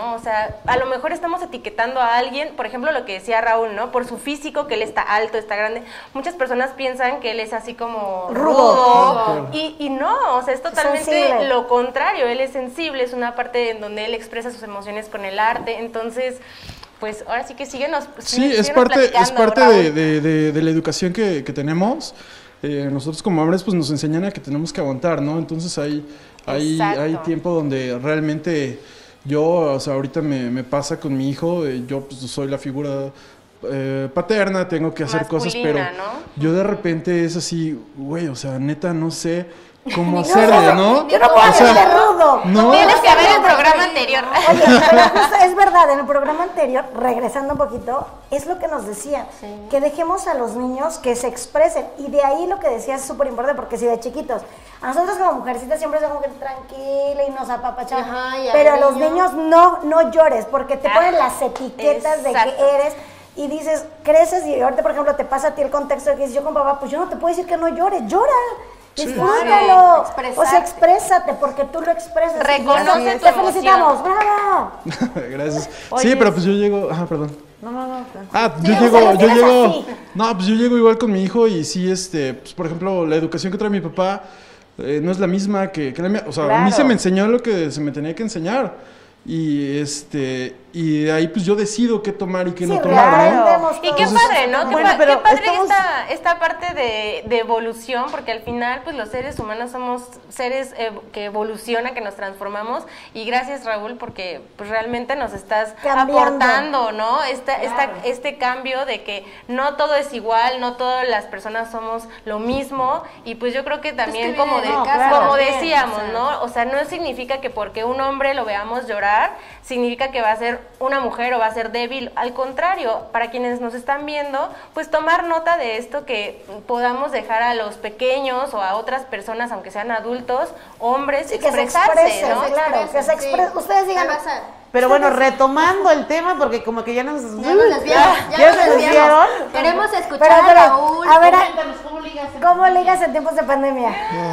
D: sea, a lo mejor estamos etiquetando a alguien, por ejemplo, lo que decía Raúl, ¿no? Por su físico, que él está alto, está grande. Muchas personas piensan que él es así como
A: Rudo.
D: rudo, y, y no, o sea, es totalmente
A: Sensible.
D: lo contrario. Él es sensible, es una parte en donde él expresa sus emociones con el arte, entonces... Pues ahora sí que síguenos.
F: Sí, es
D: síguenos
F: parte, es
D: platicando,
F: parte
D: Raúl.
F: de, de- de- de la educación que, que tenemos. Eh, nosotros como hombres pues nos enseñan a que tenemos que aguantar, ¿no? Entonces hay, hay,
D: Exacto.
F: hay tiempo donde realmente yo, o sea, ahorita me, me pasa con mi hijo, eh, yo pues soy la figura eh, paterna, tengo que hacer cosas, pero
D: Masculina, ¿no?
F: yo de repente es así, güey, o sea, neta no sé cómo hacerle, ¿no?
A: Yo no puedo
F: O sea,
A: hacerle rudo.
F: no.
D: Tienes que ver el programa anterior.
A: Oye, pero justo es verdad, en el programa anterior, regresando un poquito, es lo que nos decían, que dejemos a los niños que se expresen, y de ahí lo que decías es súper importante, porque si de chiquitos, a nosotros como mujercitas siempre somos mujer tranquila y nos apapachamos,
B: Ajá, y al
A: pero a los
B: niño-
A: niños no, no llores, porque te
D: Ah,
A: ponen las etiquetas de
D: exacto.
A: que eres, y dices, creces, y ahorita por ejemplo te pasa a ti el contexto de que dices, yo con papá, pues yo no te puedo decir que no llores, llora. Disfrútalo,
B: Claro,
A: o sea,
B: expresarte.
A: exprésate porque tú lo expresas.
D: Reconoce
A: Y eso,
D: tu
A: te
D: emoción.
A: felicitamos, bravo.
F: Gracias.
C: Oye,
F: Sí, pero pues yo llego, ah, perdón.
C: No, no, no.
F: Ah,
A: Sí,
F: yo
A: o
F: llego,
A: sea, lo
F: yo
A: tienes
F: llego,
A: así.
F: no, pues yo llego igual con mi hijo y sí, este, pues por ejemplo, la educación que trae mi papá eh, no es la misma que, que la mía, o sea, a mí
C: Claro.
F: se me enseñó lo que se me tenía que enseñar y este, y de ahí pues yo decido qué tomar y qué
A: Sí,
F: no tomar, ¿no?
A: realmente hemos
D: Y qué
A: todos-
D: padre, ¿no? Qué,
C: Bueno,
D: pa-
C: pero
D: qué padre
C: estamos-
D: esta, esta parte de, de evolución, porque al final, pues los seres humanos somos seres eh, que evolucionan, que nos transformamos. Y gracias, Raúl, porque pues realmente nos estás
A: Cambiando.
D: aportando, ¿no? Esta, esta, este cambio de que no todo es igual, no todas las personas somos lo mismo. Y pues yo creo que también,
B: que
D: como,
B: viene
D: de,
B: de casa
D: como
B: también,
D: decíamos,
B: o sea.
D: ¿no? O sea, no significa que porque un hombre lo veamos llorar, significa que va a ser una mujer o va a ser débil. Al contrario, para quienes nos están viendo, pues tomar nota de esto, que podamos dejar a los pequeños o a otras personas, aunque sean adultos, hombres,
A: Sí, que se
D: expresarse,
A: expresen,
D: ¿no?
A: sí, claro, que se expresen.
B: Sí.
A: Ustedes digan,
B: Ahí vas a-
C: Pero bueno, retomando el tema, porque como que ya nos...
B: Ya nos desviamos, ya,
C: ¿Ya
B: nos
C: se
B: desviamos.
C: desviaron?
B: Queremos escuchar
A: Pero,
B: a
A: pero,
B: Raúl.
A: a ver, a-
C: Cuéntanos, ¿cómo ligas?
A: ¿cómo ligas en tiempos de pandemia?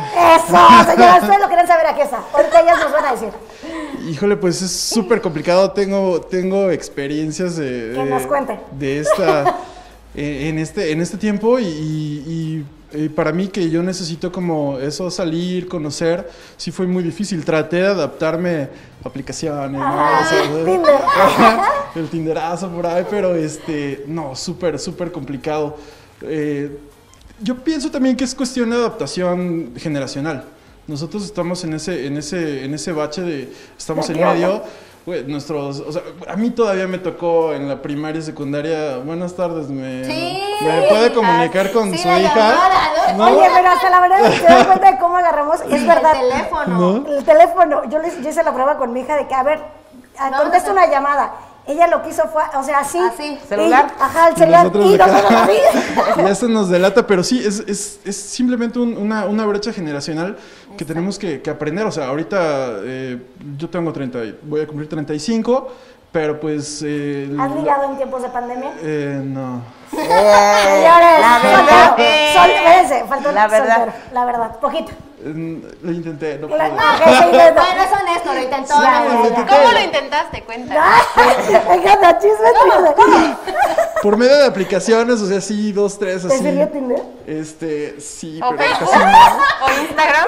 A: Eso, señoras, ustedes lo quieren saber, aquí está. Ahorita ellas nos van a decir.
F: Híjole, pues es súper complicado. Tengo, tengo experiencias de,
A: Que nos cuente.
F: de esta eh, en este en este tiempo y, y- y para mí que yo necesito como eso salir, conocer, sí fue muy difícil. Traté de adaptarme a aplicaciones, ¿no? O sea, de-
A: Tinder.
F: Ajá, el Tinderazo por ahí, pero este, no, súper, súper complicado. Eh, yo pienso también que es cuestión de adaptación generacional. Nosotros estamos en ese, en ese, en ese bache de, estamos en medio, güey, nuestros, o sea, a mí todavía me tocó en la primaria y secundaria, buenas tardes, me,
B: Sí.
F: me puede comunicar con
B: Sí,
F: su
B: la
F: hija.
B: llamada, ¿no?
A: Oye, pero hasta la verdad, ¿te das cuenta de cómo agarramos? Es verdad.
B: El teléfono.
F: ¿No?
A: El teléfono, yo, les, yo hice la prueba con mi hija de que, a ver, a-
B: Vamos
A: contesta
B: a-
A: una llamada. Ella lo que hizo fue, o sea, así.
B: Así.
A: y-
C: ¿Celular?
A: ajá, el
F: Y
A: celular.
F: nosotros
A: Y
F: acá.
A: nosotros así.
F: Y eso nos delata, pero sí, es, es, es simplemente un- una, una brecha generacional que tenemos que, que aprender. O sea, ahorita eh, yo tengo treinta, y- voy a cumplir treinta y cinco, pero pues... eh,
A: ¿Has
F: la-
A: ligado en tiempos de pandemia?
F: Eh, no.
A: Señores,
C: la verdad.
A: soltero, sol- espérense, faltó
C: La verdad.
A: soltero, la verdad, poquito.
F: Eh, Lo intenté, no
A: La-
F: pude.
A: ok, sí, intento.
B: Bueno, es honesto, lo intentó.
A: Ya,
B: ¿no?
A: ya, ya.
D: ¿Cómo lo intentaste? Cuenta.
A: Me encanta, chisme, chisme.
F: Por medio de aplicaciones, o sea, sí, dos, tres,
A: ¿Te
F: así.
A: sirvió Tinder?
F: Este, sí,
D: ¿O
F: pero
D: Facebook?
F: casi no.
D: ¿O Instagram?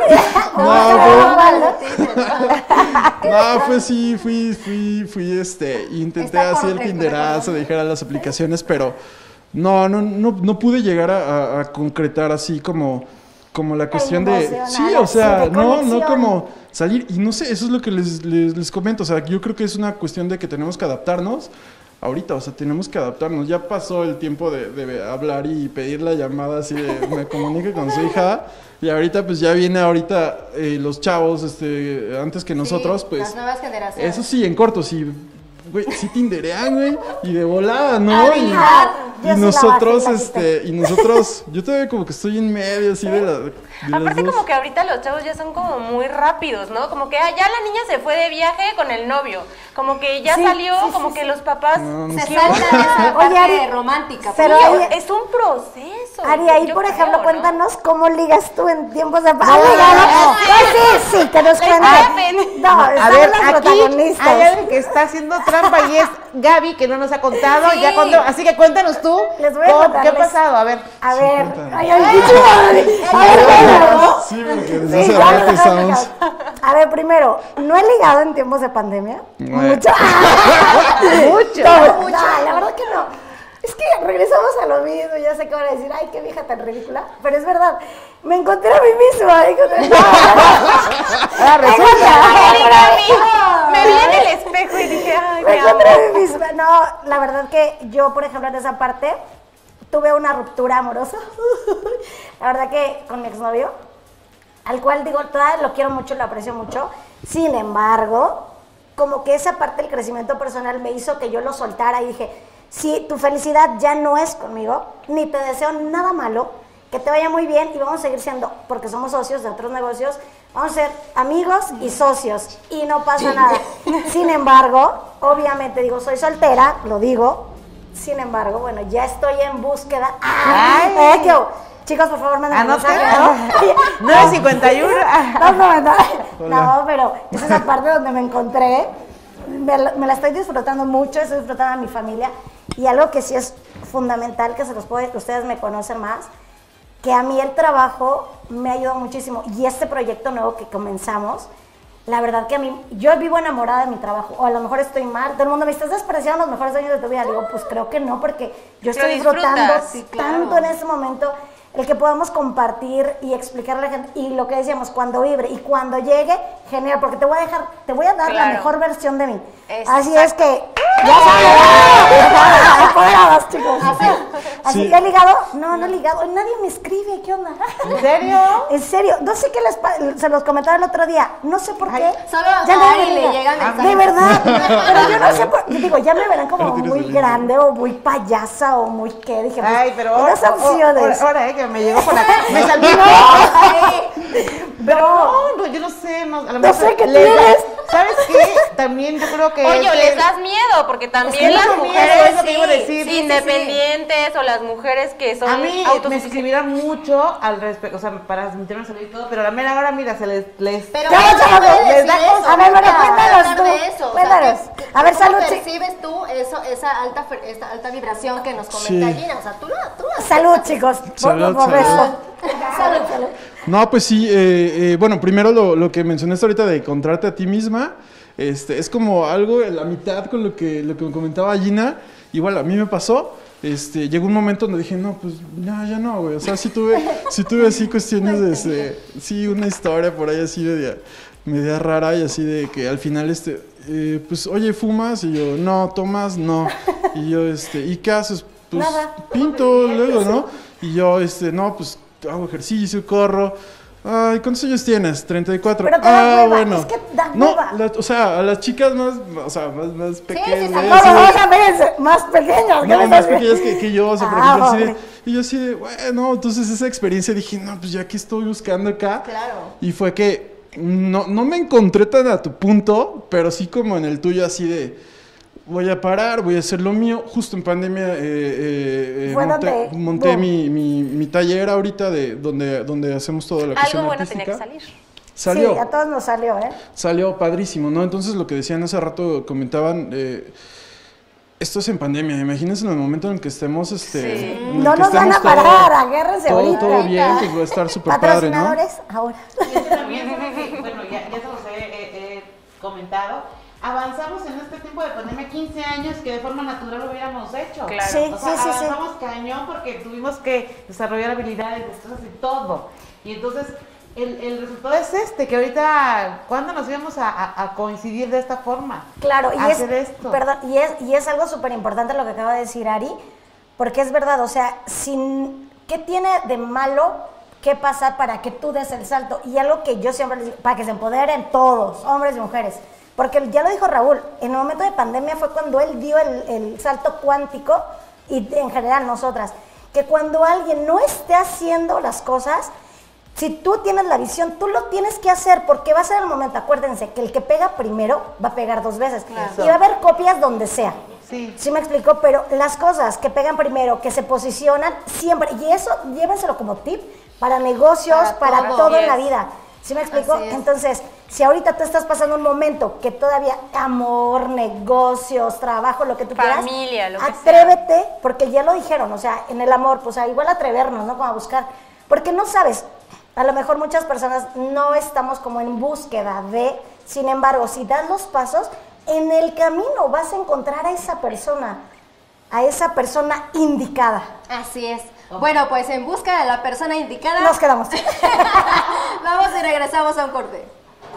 F: No, fue- No, pues sí, fui, fui, fui, este, intenté
B: Está
F: así el
B: correcto,
F: tinderazo, dejar a las aplicaciones, pero no, no, no, no pude llegar a, a- a concretar así como, como la cuestión de,
A: emocional,
F: sí, o sea,
A: así de
F: no, no
A: conexión.
F: como salir, y no sé, eso es lo que les, les, les comento, o sea, yo creo que es una cuestión de que tenemos que adaptarnos. Ahorita, o sea, tenemos que adaptarnos. Ya pasó el tiempo de, de hablar y pedir la llamada así de me comunique con su hija. Y ahorita, pues ya viene ahorita eh, los chavos, este, antes que nosotros,
B: Sí,
F: pues.
B: las nuevas generaciones.
F: Eso sí, en corto, sí. Güey, sí tinderean, güey. Y de volada, ¿no? Y,
A: Ah, Yo
F: y
A: sí la
F: nosotros,
A: bajé y la
F: este, y nosotros, yo todavía como que estoy en medio así de, la, de las
D: Aparte
F: dos.
D: como que ahorita los chavos ya son como muy rápidos, ¿no? Como que ah, ya la niña se fue de viaje con el novio, como que ya
A: Sí,
D: salió,
A: sí, sí,
D: como
A: sí,
D: que
A: sí.
D: los papás
F: No, no
B: Se
F: sé.
B: salta esa
A: Oye,
B: parte
A: Ari,
B: romántica.
A: pero
B: pues.
A: ahí-
D: es un proceso.
A: Ari, ahí
D: yo
A: por
D: creo,
A: ejemplo,
D: ¿no?
A: cuéntanos cómo ligas tú en tiempos de pandemia.
C: no.
A: Sí, sí, que nos cuentes.
D: cuenten.
A: No,
C: A
A: estamos
C: ver,
A: las
C: aquí
A: protagonistas.
C: hay alguien que está haciendo trampa y es Gaby, que no nos ha contado.
B: Sí.
C: Ya cuando, así que cuéntanos tú,
A: Les voy a
C: cómo-
A: contarles.
C: ¿qué ha pasado? A ver.
A: A ver,
F: cuéntanos.
A: ay, ay, qué chido. A ver, bueno,
F: Sí, porque desde
A: sí,
F: hace
A: ya
F: rato
A: lo
F: estamos.
A: dejamos. A ver, primero, ¿no he ligado en tiempos de pandemia?
F: Bueno.
A: Mucho.
C: Mucho.
A: No, no, la verdad que no. Es que regresamos a lo mismo, ya sé que van a decir, ay, qué vieja tan ridícula, pero es verdad, me encontré a mí misma. Encontré...
C: Ahora resulta.
D: Ay, Gaby, me vi en el espejo y dije, ay,
A: Me
D: me amo.
A: encontré a mí misma. No, la verdad que yo, por ejemplo, en esa parte, tuve una ruptura amorosa. La verdad que con mi exnovio, al cual digo, todavía lo quiero mucho, lo aprecio mucho. Sin embargo, como que esa parte del crecimiento personal me hizo que yo lo soltara y dije, si tu felicidad ya no es conmigo, ni te deseo nada malo, que te vaya muy bien y vamos a seguir siendo, porque somos socios de otros negocios, vamos a ser amigos y socios y no pasa nada. Sin embargo, obviamente digo, soy soltera, lo digo, sin embargo, bueno, ya estoy en búsqueda. ¡Ay!
C: Ay.
A: Eh, ¿qué hubo? Chicos, por favor, manden un
C: Anota.
A: mensaje, ¿no?
C: nueve cincuenta y uno.
A: No, no, no, no, pero es esa parte donde me encontré, me, la- me la estoy disfrutando mucho, estoy disfrutando a mi familia, y algo que sí es fundamental, que se los puede, que ustedes me conocen más, que a mí el trabajo me ayuda muchísimo, y este proyecto nuevo que comenzamos, la verdad que a mí, yo vivo enamorada de mi trabajo, o a lo mejor estoy mal, todo el mundo me dice, ¿estás despreciando los mejores años de tu vida? Digo, pues creo que no, porque yo estoy
D: disfrutas,
A: disfrutando
B: sí, claro.
A: tanto en ese momento, el que podamos compartir y explicarle a la gente, y lo que decíamos, cuando vibre y cuando llegue, genial, porque te voy a dejar, te voy a dar la
D: Claro.
A: mejor versión de mí.
D: Exacto.
A: Así es que, ya saben, empoderadas, chicos. Así
F: Sí.
A: que he ligado, no, no he ligado, nadie me escribe, ¿qué onda?
C: ¿En serio?
A: En serio, no sé qué les pa- se los comentaba el otro día, no sé por qué.
B: Solo
A: ya
B: a
A: nadie
B: Ari
A: me
B: le
A: liga.
B: llegan mensajes.
A: De verdad, pero yo no sé por, yo digo, ya me verán como
F: Ahora tienes
A: muy
F: el link.
A: grande o muy payasa o muy qué, dije, pues,
C: Ay, pero ahora,
A: unas opciones.
C: ahora, ahora, eh, que me llegó por acá. Me salvé. Pero no, no, yo no sé. No, a lo
A: No
C: mejor
A: sé qué
C: les da-
A: tienes.
C: ¿Sabes qué? También yo creo que.
D: Oye,
C: es
D: les
C: que-
D: das miedo, porque también
C: Es que
D: las
C: das miedo,
D: mujeres
C: es lo que iba a decir. Sí, sí, sí.
D: independientes o las mujeres que son
C: A mí me
D: autosuficientes.
C: escribieron mucho al respecto, o sea, para meterme a salir y todo, pero a la mera hora, mira, se les. les
B: Pero
A: Ya,
B: ¿cómo
A: ya,
B: se puede
A: les
B: decir
C: da
B: eso?
C: cosa.
A: A ver, bueno,
B: Vamos
A: cuéntanos
B: hablar
A: tú,
B: de eso. O sea,
A: cuéntanos.
B: que-
A: A ver,
B: ¿cómo
A: salud, chi-
B: percibes tú eso, esa alta, fre- esta alta vibración que nos comenta
F: Sí.
B: Gina? O sea, tú la, tú la
A: Salud, chicos. por-
F: Salud,
A: por
F: salud.
A: eso. Salud, salud.
F: No, pues sí, eh, eh, bueno, primero lo, lo que mencionaste ahorita de encontrarte a ti misma, este, es como algo en la mitad con lo que, lo que me comentaba Gina, igual a mí me pasó, este, llegó un momento donde dije, no, pues ya, ya no, güey, o sea, sí tuve, sí tuve así cuestiones de, este, sí, una historia por ahí así media, media rara y así de que al final, este, eh, pues, oye, ¿fumas? Y yo, no, ¿tomas? No, y yo, este, ¿y qué haces? Pues,
A: Nada.
F: pinto luego, ¿no? Y yo, este, no, pues, hago ejercicio, corro. Ay, ¿cuántos años tienes? treinta y cuatro.
A: Pero te da
F: Ah,
A: hueva,
F: bueno.
A: es que da
F: no,
A: hueva.
F: la- o sea, a las chicas más, o sea, más, más pequeñas.
B: sí,
A: No,
F: así
A: no,
F: de-
A: no, ya ves, más pequeños. ¿qué
F: no,
A: me
F: más
A: estás
F: pequeñas que, que yo, o sea, por
A: Ah,
F: ejemplo, así de,
A: hombre.
F: y yo así de, bueno, entonces esa experiencia dije, no, pues ya que estoy buscando acá.
B: Claro.
F: Y fue que no, no me encontré tan a tu punto, pero sí como en el tuyo así de, voy a parar, voy a hacer lo mío. Justo en pandemia eh, eh, eh,
A: Fue
F: monté,
A: donde-
F: monté
A: boom.
F: mi, mi, mi taller ahorita de donde, donde hacemos toda la cuestión
D: Algo bueno tenía
F: artística.
D: que salir.
F: Salió.
A: Sí, a todos nos salió, ¿eh?
F: Salió padrísimo, ¿no? Entonces lo que decían hace rato, comentaban, eh, esto es en pandemia, imagínense en el momento en el que estemos, este...
D: Sí.
F: en el
A: No
F: que
A: nos van a
F: estemos todo-
A: parar, agárrense
F: todo,
A: ahorita.
F: todo bien, pues va a estar súper padre, ¿no?
A: Patrocinadores, ahora.
C: Y es que también, ¿sabes qué? Bueno, ya, ya se los he, he- he comentado. Avanzamos en este tiempo de pandemia quince años que de forma natural lo hubiéramos hecho.
D: Claro.
A: Sí,
C: O sea,
A: sí, sí, sí.
C: avanzamos cañón porque tuvimos que desarrollar habilidades, destrezas y todo. Y entonces, el, el resultado es este, que ahorita, ¿cuándo nos íbamos a, a- a coincidir de esta forma?
A: Claro, y
C: Hacer
A: es,
C: esto.
A: perdón, y es, y es algo súper importante lo que acaba de decir Ari, porque es verdad, o sea, sin, ¿qué tiene de malo qué pasar para que tú des el salto? Y algo que yo siempre les digo, para que se empoderen todos, hombres y mujeres, porque ya lo dijo Raúl, en el momento de pandemia fue cuando él dio el, el salto cuántico y en general nosotras, que cuando alguien no esté haciendo las cosas, si tú tienes la visión, tú lo tienes que hacer porque va a ser el momento. Acuérdense que el que pega primero va a pegar dos veces. Claro. Y va a haber copias donde sea. Sí. Sí me explico, pero las cosas que pegan primero, que se posicionan siempre, y eso llévenselo como tip para negocios, para, para todo, todo en la vida. ¿Sí me explico? Entonces, si ahorita tú estás pasando un momento que todavía amor, negocios, trabajo, lo que tú quieras,
D: familia, lo que
A: atrévete,
D: sea.
A: Porque ya lo dijeron, o sea, en el amor, pues igual atrevernos, ¿no? Como a buscar, porque no sabes, a lo mejor muchas personas no estamos como en búsqueda de, sin embargo, si das los pasos, en el camino vas a encontrar a esa persona, a esa persona indicada.
B: Así es. Bueno, pues en busca de la persona indicada
A: nos quedamos.
B: Vamos y regresamos a un corte.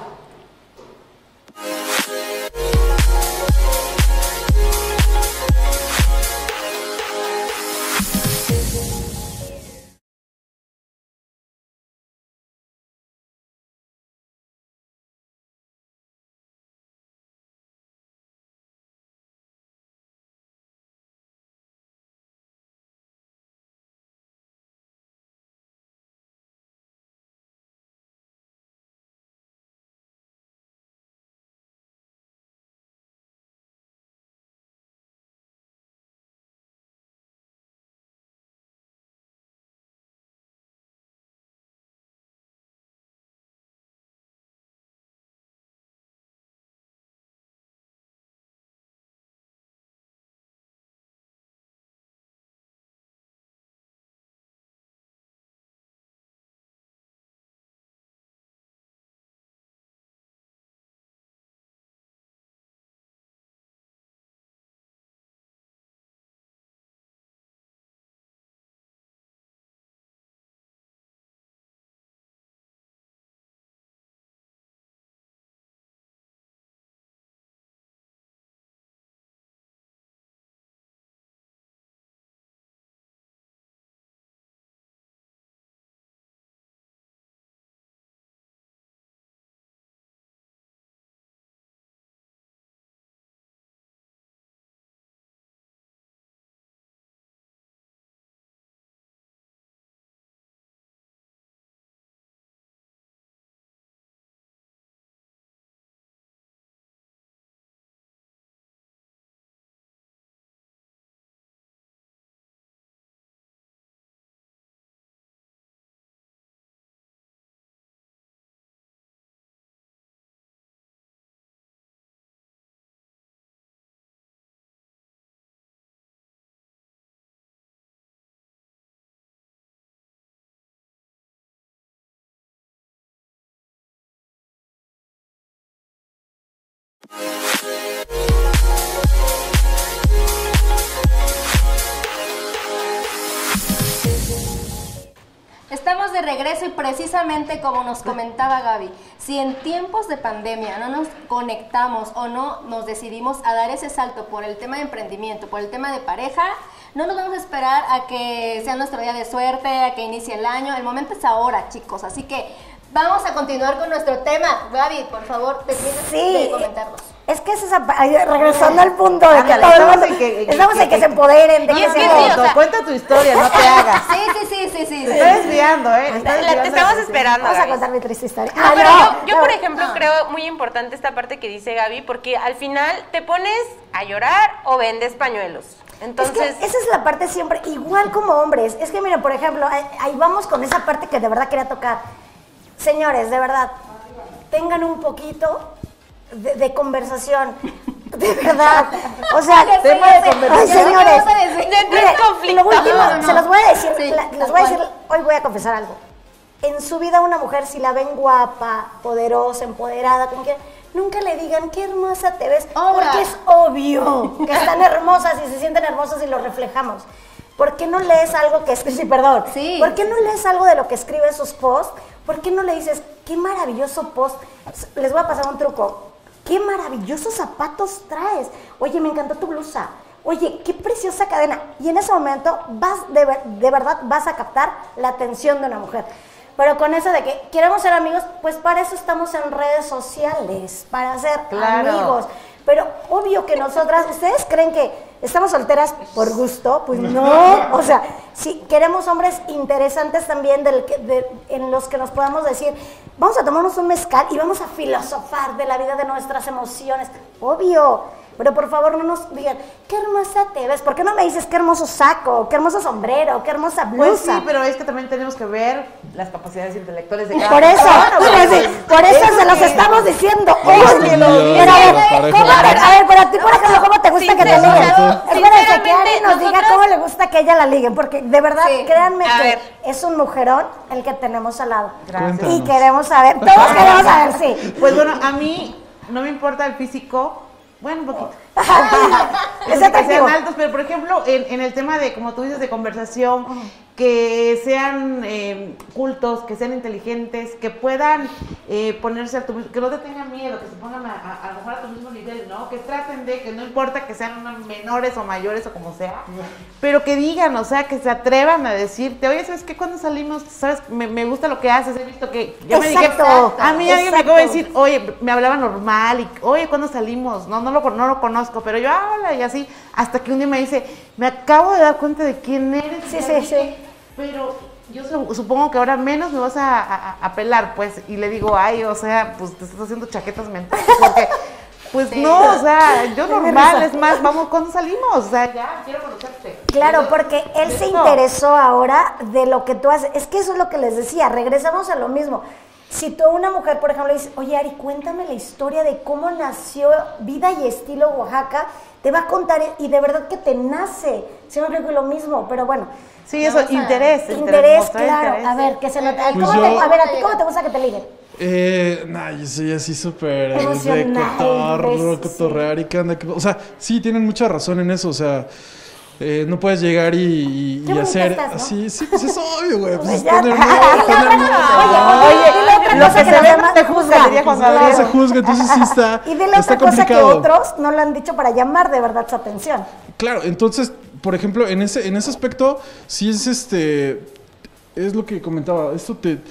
B: Estamos de regreso y precisamente como nos comentaba Gaby, si en tiempos de pandemia no nos conectamos o no nos decidimos a dar ese salto por el tema de emprendimiento, por el tema de pareja, no nos vamos a esperar a que sea nuestro día de suerte, a que inicie el año. El momento es ahora, chicos, así que vamos a continuar con nuestro tema. Gaby, por favor, te tienes
A: sí.
B: de comentarnos.
A: Es que es esa, regresando al punto de
C: Ándale,
A: que todo el mundo,
C: en que, en
A: estamos
C: que,
A: en que,
C: que
A: se empoderen, de
D: y
A: que
D: es
A: se
D: que sí,
A: empoderen.
D: o sea,
C: cuenta tu historia, no te hagas.
B: Sí, sí, sí, sí, sí.
C: Te estás desviando, ¿eh? Estás
D: La-
C: desviando
D: te estamos
C: la
D: esperando.
A: Vamos a
D: Gaby.
A: contar mi triste historia.
D: No,
A: Ah,
D: pero
A: no,
D: yo, yo,
A: no.
D: por ejemplo,
B: no.
D: creo muy importante esta parte que dice Gaby, porque al final te pones a llorar o vendes pañuelos. Entonces,
A: es que esa es la parte siempre, igual como hombres. Es que miren, por ejemplo, ahí, ahí vamos con esa parte que de verdad quería tocar. Señores, de verdad, tengan un poquito de, de conversación. De verdad. O sea,
C: tema de conversación.
A: ay, señores.
D: Miren,
A: Miren, lo último,
B: No, no, no.
A: se los voy a decir,
B: Sí,
A: la-
B: tal
A: les voy a
B: cual.
A: decir, hoy voy a confesar algo. En su vida una mujer, si la ven guapa, poderosa, empoderada, como quieran, nunca le digan qué hermosa te ves,
B: Hola.
A: porque es obvio que están hermosas y se sienten hermosas y lo reflejamos. ¿Por qué no lees algo que escribe, sí, perdón,
B: Sí.
A: ¿por qué no lees algo de lo que escribe en sus posts? ¿Por qué no le dices, qué maravilloso post? Les voy a pasar un truco. ¿Qué maravillosos zapatos traes? Oye, me encantó tu blusa. Oye, qué preciosa cadena. Y en ese momento vas de, ver- de verdad vas a captar la atención de una mujer. Pero con eso de que queremos ser amigos, pues para eso estamos en redes sociales, para ser
C: Claro.
A: amigos. Pero obvio que nosotras, ¿ustedes creen que ¿estamos solteras por gusto? Pues no, o sea, sí, queremos hombres interesantes también del que, de, en los que nos podamos decir, vamos a tomarnos un mezcal y vamos a filosofar de la vida, de nuestras emociones, obvio. Pero por favor no nos digan, qué hermosa te ves, ¿por qué no me dices qué hermoso saco, qué hermoso sombrero, qué hermosa blusa?
C: Pues sí, pero es que también tenemos que ver las capacidades intelectuales de cada
A: Por eso,
C: persona,
A: pues, sí, por eso,
C: eso
A: se los
C: que-
A: estamos diciendo
F: Por
A: hoy.
F: eso que lo-
A: Pero a ver,
F: pareja.
A: ¿cómo te- a ver, pero a ti, por ejemplo, ¿cómo te gusta que te
D: Sinceramente,
A: liguen? Espérense, que
D: sinceramente,
A: Ari nos diga
D: nosotras-
A: cómo le gusta que ella la liguen, porque de verdad,
B: Sí.
A: créanme
D: A
A: que
D: ver.
A: es un mujerón el que tenemos al lado.
C: Gracias.
A: Y queremos saber, todos queremos saber, sí.
C: Pues bueno, a mí no me importa el físico, bueno, un poquito.
A: Es
C: Eso, que
A: atractivo.
C: sean altos, pero por ejemplo, en, en el tema de, como tú dices, de conversación, que sean eh, cultos, que sean inteligentes, que puedan eh, ponerse a tu mismo, que no te tengan miedo, que se pongan a, a, a lo mejor a tu mismo nivel, ¿no? Que traten de, que no importa que sean unos menores o mayores o como sea, pero que digan, o sea, que se atrevan a decirte, oye, ¿sabes qué? Cuando salimos, ¿sabes? Me, me gusta lo que haces, he visto que, yo me dije,
A: Exacto,
C: a mí alguien me
A: exacto.
C: acaba de decir, oye, me hablaba normal, y oye, ¿cuándo salimos? No, no lo, no lo conozco, pero yo habla y así, hasta que un día me dice, me acabo de dar cuenta de quién eres.
A: Sí,
C: y
A: sí,
C: le dije,
A: sí.
C: Pero yo su- supongo que ahora menos me vas a, a, a pelar, pues, y le digo, ay, o sea, pues te estás haciendo chaquetas mentales, porque, pues no, o sea, yo normal, es más, vamos, ¿cuándo salimos? O sea, ya, quiero conocerte.
A: Claro,
C: Yo-
A: porque él se
C: eso.
A: interesó ahora de lo que tú haces. Es que eso es lo que les decía, regresamos a lo mismo. Si tú a una mujer, por ejemplo, dices, oye, Ari, cuéntame la historia de cómo nació Vida y Estilo Oaxaca, te va a contar y de verdad que te nace. Siempre digo lo mismo, pero bueno.
C: Sí, eso,
B: Vamos a-
C: interés.
A: Interés,
C: mostrar
A: claro.
C: interés.
A: A ver, que se nota.
F: Pues
A: ¿Cómo
F: yo-
A: te- a ver, ¿a ti cómo te gusta que te liguen?
F: Eh, nah, yo soy así súper de
A: Emocional,
F: cotorro,
A: pues,
F: cotorrear y qué onda, qué- o sea, sí, tienen mucha razón en eso, o sea, eh, no puedes llegar y, y-
A: Qué
F: y
A: bonita
F: hacer
A: estás, ¿no?
F: así, sí, pues es obvio, güey, pues es
A: Ya.
F: tener miedo, tener miedo.
A: Oye, oye, dile otra
C: lo
A: cosa
C: que
A: que
C: se
A: los
C: ve
A: demás
C: no se juzga, diría Juan
F: Pues, no
C: Gabriel.
F: se juzga, entonces sí está,
A: Y dile
F: está
A: otra cosa que
F: complicado.
A: otros no lo han dicho para llamar de verdad su atención.
F: Claro, entonces, por ejemplo, en ese, en ese aspecto, sí es este, es lo que comentaba, esto te,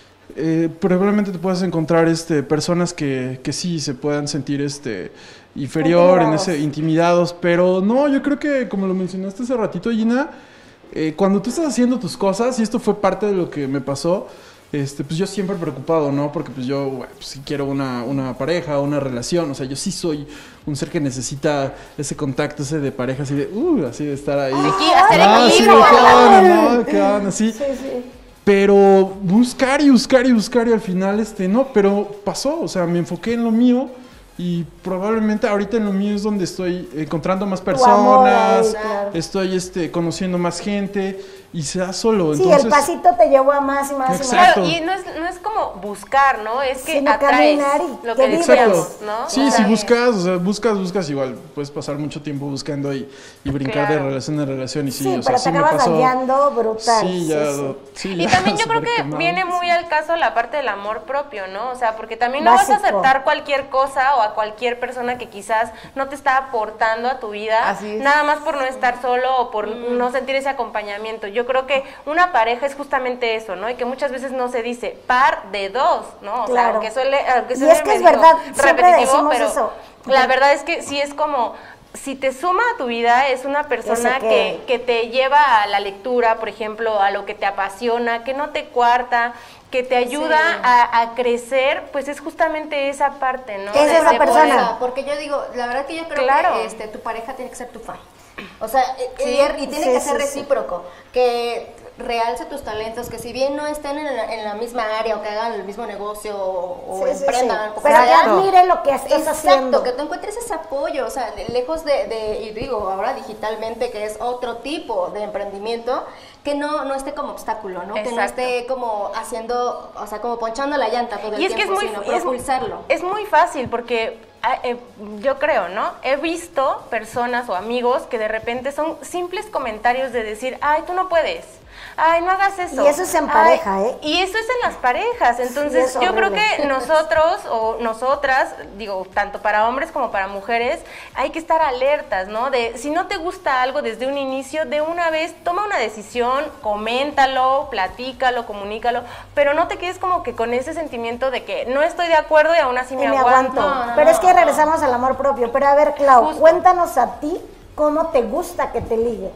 F: eh, probablemente te puedas encontrar este, personas que, que sí se puedan sentir este, inferior, en
A: Intimidados.
F: ese, intimidados, pero no, yo creo que, como lo mencionaste hace ratito, Gina, eh, cuando tú estás haciendo tus cosas, y esto fue parte de lo que me pasó, este, pues yo siempre preocupado, ¿no? Porque pues yo, bueno, pues sí quiero una, una pareja, una relación, o sea, yo sí soy un ser que necesita ese contacto, ese de pareja, así de, uh, así de estar ahí.
D: Equi- hacer
F: Ah, sí,
D: equipo.
F: ¿qué onda, no? ¿Qué onda? Sí.
A: Sí, sí.
F: Pero buscar y buscar y buscar y al final, este, no, pero pasó, o sea, me enfoqué en lo mío y probablemente ahorita en lo mío es donde estoy encontrando más
A: Tu amor ahí,
F: personas,
A: claro.
F: estoy, este, conociendo más gente y se da solo,
A: Sí,
F: entonces...
A: el pasito te llevó a más y más y más.
F: Exacto.
D: Claro, y no es, no es como buscar, ¿no? Es que
A: Sino
D: atraes
A: caminar y
D: lo
A: que
D: que
A: vibres.
D: decíamos,
F: Exacto.
D: ¿no?
F: Sí,
D: O
F: si
D: sea,
F: buscas, o sea, buscas, buscas igual, puedes pasar mucho tiempo buscando y, y brincar de
D: Claro.
F: relación en relación y sí,
A: Sí,
F: o sea,
A: pero
F: sí
A: te
F: me
A: acabas
F: pasó.
A: hallando brutal.
F: Sí, ya,
A: sí.
F: sí,
D: Y
F: ya,
D: también yo creo
F: súper
D: que
F: quemado.
D: viene muy al caso la parte del amor propio, ¿no? O sea, porque también no vas a
A: Básico.
D: aceptar cualquier cosa o a cualquier persona que quizás no te está aportando a tu vida,
C: Así es.
D: nada más por no estar solo o por no sentir ese acompañamiento. Yo creo que una pareja es justamente eso, ¿no? Y que muchas veces no se dice par de dos, ¿no? O sea,
A: Claro.
D: aunque suele, aunque
A: Y
D: suene
A: es que es
D: medio
A: verdad, siempre
D: repetitivo,
A: decimos
D: pero
A: eso.
D: la verdad es que sí es como si te suma a tu vida, es una persona
A: Ese
D: que,
A: que-
D: que te lleva a la lectura, por ejemplo, a lo que te apasiona, que no te cuarta, que te ayuda
B: Sí.
D: a, a crecer, pues es justamente esa parte, ¿no?
A: Es
D: De-
A: esa
D: de
A: persona.
D: poder-
B: Fuerza, porque yo digo, la verdad que yo creo
D: Claro.
B: que este, tu pareja tiene que ser tu fan. O sea, eh,
D: Sí.
B: y, y tiene
A: Sí,
B: que
A: sí,
B: ser
A: sí.
B: recíproco, que realce tus talentos, que si bien no estén en la, en la misma área o que hagan el mismo negocio o, o
A: Sí, sí, sí.
B: emprendan, o
A: Pero que
B: sea,
A: admire lo que estás
B: Exacto,
A: haciendo.
B: que tú encuentres ese apoyo, o sea, de- lejos de, de, y digo, ahora digitalmente, que es otro tipo de emprendimiento, que no, no esté como obstáculo, ¿no? Que no
D: Exacto.
B: esté como haciendo, o sea, como ponchando la llanta todo el
D: Y es que es
B: tiempo,
D: muy,
B: sino
D: es,
B: propulsarlo.
D: es muy fácil porque ah, eh, yo creo, ¿no? He visto personas o amigos que de repente son simples comentarios de decir, ay, tú no puedes. Ay, no hagas eso.
A: Y eso es en
D: Ay,
A: pareja, ¿eh?
D: Y eso es en las parejas. Entonces,
A: es
D: yo creo
A: horrible.
D: que nosotros o nosotras, digo, tanto para hombres como para mujeres, hay que estar alertas, ¿no? De si no te gusta algo desde un inicio, de una vez toma una decisión, coméntalo, platícalo, comunícalo, pero no te quedes como que con ese sentimiento de que no estoy de acuerdo y aún así
A: Y
D: me,
A: me
D: aguanto.
A: aguanto.
B: No, no,
A: Pero
B: no.
A: es que regresamos al amor propio. Pero a ver, Clau,
D: Justo.
A: cuéntanos a ti ¿cómo te gusta que te ligue?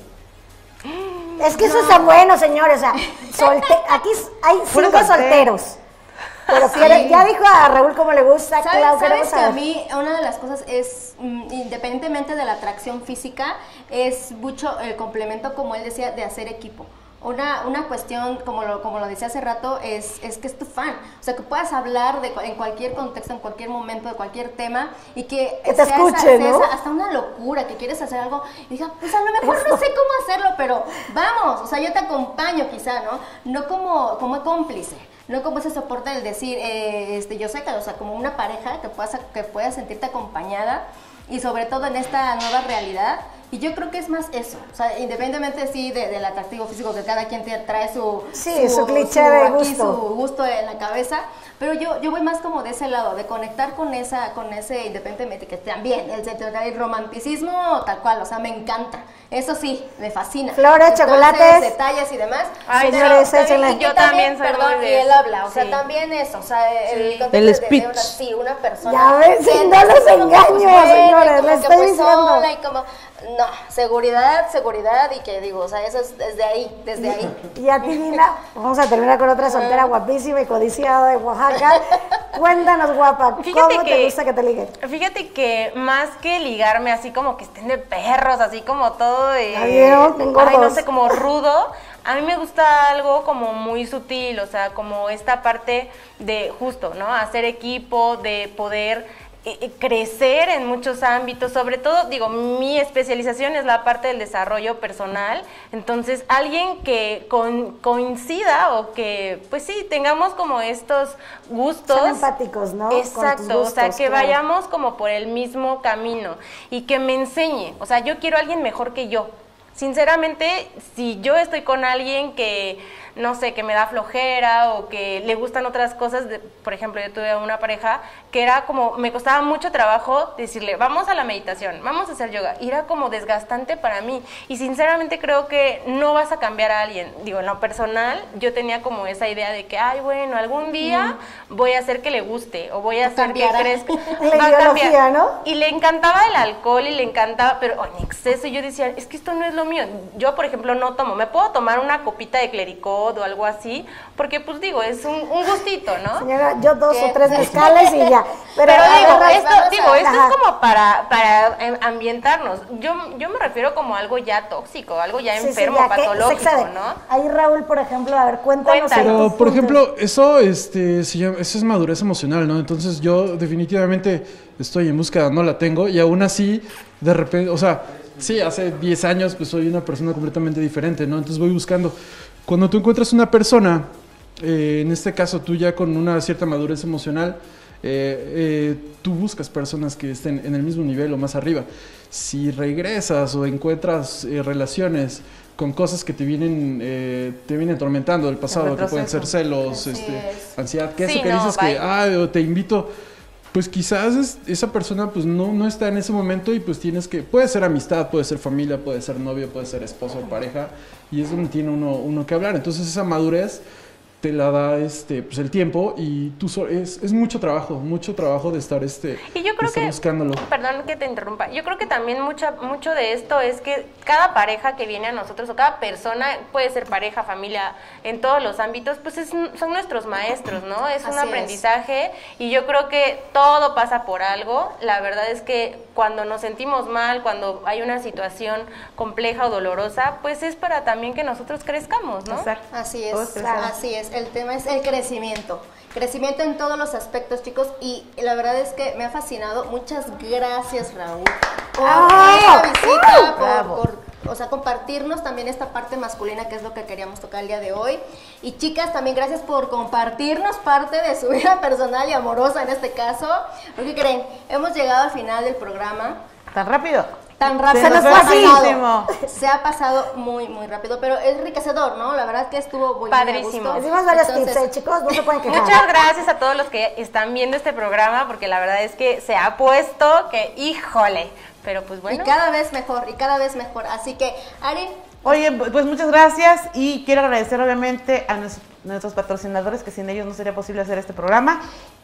A: Es que eso está bueno, señores. O sea, solte aquí hay
C: Puro
A: cinco
C: soltero.
A: solteros. Pero
B: Sí.
A: quiere- ya dijo a Raúl cómo le gusta,
B: ¿Sabes,
A: Clau,
B: sabes
A: queremos
B: que a
A: saber.
B: mí una de las cosas es, mm, independientemente de la atracción física, es mucho el complemento, como él decía, de hacer equipo? Una, una cuestión, como lo, como lo decía hace rato, es, es que es tu fan. O sea, que puedas hablar de, en cualquier contexto, en cualquier momento, de cualquier tema, y que,
A: Que te
B: sea
A: escuche,
B: esa- sea
A: ¿no?
B: esa- hasta una locura, que quieres hacer algo y diga, pues a lo mejor no sé cómo hacerlo, pero vamos, o sea, yo te acompaño quizá, ¿no? No como, como cómplice. No como ese soporte del decir, eh, este, yo sé que, o sea, como una pareja que puedas, que puedas sentirte acompañada y sobre todo en esta nueva realidad. Y yo creo que es más eso, o sea, independientemente sí de, del atractivo físico, que cada quien te trae su,
A: Sí, su cliché de
B: aquí,
A: gusto.
B: su gusto en la cabeza, pero yo, yo voy más como de ese lado, de conectar con esa, con ese, independientemente, que también el, el romanticismo tal cual, o sea, me encanta, eso sí, me fascina.
A: Flores,
B: Entonces,
A: chocolates.
B: detalles y demás.
D: Ay,
B: Pero
A: señores,
B: también-
A: échenle.
B: y que
D: Yo también soy
B: perdón,
D: muy
B: y
D: de
B: él
D: eso,
B: habla, o sea,
D: sí.
B: también eso, o sea, el,
D: Sí.
B: contexto
C: El
B: de- de,
C: speech.
B: una, sí, una persona.
A: Ya ves,
B: que
A: sí,
B: no
A: no
B: se
A: los
B: siente como,
A: engaño,
B: pues, bueno,
A: señores,
B: como
A: le
B: que,
A: estoy
B: pues,
A: diciendo.
B: sola y como, no, seguridad, seguridad, y que digo, o sea, eso es desde ahí, desde ahí.
A: Y a ti, Dina, vamos a terminar con otra soltera guapísima y codiciada de Oaxaca. Cuéntanos, guapa,
D: Fíjate
A: ¿cómo te
D: que-
A: gusta que te liguen?
D: Fíjate que más que ligarme así como que estén de perros, así como todo de...
A: ¿Ya vieron? Bien
D: Ay, no
A: gordos.
D: sé, como rudo. A mí me gusta algo como muy sutil, o sea, como esta parte de justo, ¿no? Hacer equipo, de poder eh, eh, crecer en muchos ámbitos, sobre todo, digo, mi especialización es la parte del desarrollo personal, entonces alguien que con- coincida o que, pues sí, tengamos como estos gustos.
A: Son empáticos, ¿no? Con tus
D: Exacto, o sea,
A: gustos,
D: que
A: claro.
D: vayamos como por el mismo camino y que me enseñe, o sea, yo quiero a alguien mejor que yo. Sinceramente, si yo estoy con alguien que, no sé, que me da flojera o que le gustan otras cosas, de- por ejemplo, yo tuve una pareja que era como, me costaba mucho trabajo decirle, vamos a la meditación, vamos a hacer yoga, y era como desgastante para mí, y sinceramente creo que no vas a cambiar a alguien. Digo, en lo personal, yo tenía como esa idea de que, ay, bueno, algún día voy a hacer que le guste, o voy a hacer
B: Cambiará.
D: que crezca.
A: La
D: Va a
A: ideología,
D: cambiar.
A: ¿no?
D: Y le encantaba el alcohol y le encantaba, pero en exceso. Y yo decía, es que esto no es lo mío. Yo, por ejemplo, no tomo. Me puedo tomar una copita de clericot o algo así, porque, pues digo, es un, un gustito, ¿no?
A: Señora, yo dos
B: ¿Qué?
A: o tres mezcales y ya. Pero,
D: Pero,
A: a
D: digo,
A: ver,
D: esto,
B: vamos a-
D: digo, esto
A: Ajá.
D: es como para, para eh, ambientarnos. Yo, yo me refiero como algo ya tóxico, algo ya
A: sí, sí,
D: enfermo,
A: ya, ¿qué? Se
D: patológico,
A: excede.
D: ¿no?
A: Ahí Raúl, por ejemplo, a ver, cuéntanos.
D: Cuéntanos.
A: ahí
F: Pero,
A: tus
F: por
A: puntos.
F: ejemplo, eso, este, se llama- eso es madurez emocional, ¿no? Entonces yo definitivamente estoy en búsqueda, no la tengo, y aún así, de repente, o sea, sí, hace diez años, pues soy una persona completamente diferente, ¿no? Entonces voy buscando. Cuando tú encuentras una persona, eh, en este caso tú ya con una cierta madurez emocional, eh, eh, tú buscas personas que estén en el mismo nivel o más arriba. Si regresas o encuentras eh, relaciones con cosas que te vienen eh, te vienen atormentando del pasado, que pueden ser celos,
B: Así
F: este,
B: es.
F: ansiedad, que
D: Sí,
F: eso que
D: no,
F: dices que,
D: bye.
F: ah, o te invito, pues quizás es- esa persona pues no, no está en ese momento y pues tienes que, puede ser amistad, puede ser familia, puede ser novio, puede ser esposo o pareja, y es donde tiene uno, uno que hablar. Entonces esa madurez te la da este pues el tiempo, y tú so- es, es mucho trabajo, mucho trabajo de estar este
D: Y yo
F: de
D: creo
F: estar
D: que,
F: buscándolo.
D: perdón que te interrumpa, yo creo que también mucha, mucho de esto es que cada pareja que viene a nosotros, o cada persona, puede ser pareja, familia, en todos los ámbitos, pues es- son nuestros maestros, ¿no? Es un
B: Así es.
D: aprendizaje, y yo creo que todo pasa por algo. La verdad es que cuando nos sentimos mal, cuando hay una situación compleja o dolorosa, pues es para también que nosotros crezcamos, ¿no?
C: Exacto.
B: Así es,
C: Todos crecemos.
B: así es. El tema es el crecimiento. Crecimiento en todos los aspectos, chicos. Y la verdad es que me ha fascinado. Muchas gracias, Raúl, por
A: ¡Ah!
B: esta visita,
C: Bravo.
B: por, por, o sea, compartirnos también esta parte masculina, que es lo que queríamos tocar el día de hoy. Y chicas, también gracias por compartirnos parte de su vida personal y amorosa en este caso. ¿Qué creen? Hemos llegado al final del programa.
C: ¿Tan rápido?
B: Tan rápido
C: Se nos
B: se
C: fue
B: ha pasado.
C: rapidísimo.
B: Se ha pasado muy, muy rápido, pero es enriquecedor, ¿no? La verdad que estuvo muy
D: Padrísimo.
B: muy a gusto.
A: Les dimos varios
B: Entonces,
A: tips, ¿eh, chicos? No se pueden quejar.
D: Muchas gracias a todos los que están viendo este programa, porque la verdad es que se ha puesto que, híjole, pero pues bueno.
B: Y cada vez mejor, y cada vez mejor. Así que, Ari,
C: Oye, pues muchas gracias, y quiero agradecer obviamente a nuestros, nuestros patrocinadores, que sin ellos no sería posible hacer este programa,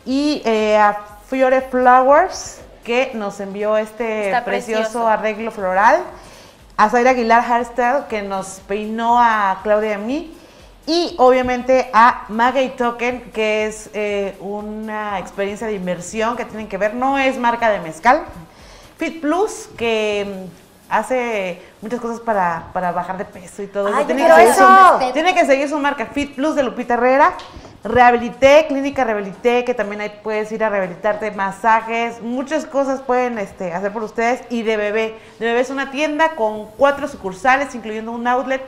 C: y eh, a Fiore Flowers, que nos envió este
D: Está
C: precioso
D: precioso.
C: arreglo floral. a Zaira Aguilar Hairstyle, que nos peinó a Claudia y a mí. Y obviamente a Maggie Token, que es eh, una experiencia de inmersión que tienen que ver, no es marca de mezcal. Fit Plus, que hace muchas cosas para, para bajar de peso y todo.
A: Ay,
C: tiene,
A: pero
C: que seguir
A: eso.
C: su, tiene que seguir su marca Fit Plus de Lupita Herrera. Rehabilité, Clínica Rehabilité, que también ahí puedes ir a rehabilitarte, masajes, muchas cosas pueden este, hacer por ustedes. Y de Bebé, de Bebé es una tienda con cuatro sucursales, incluyendo un outlet,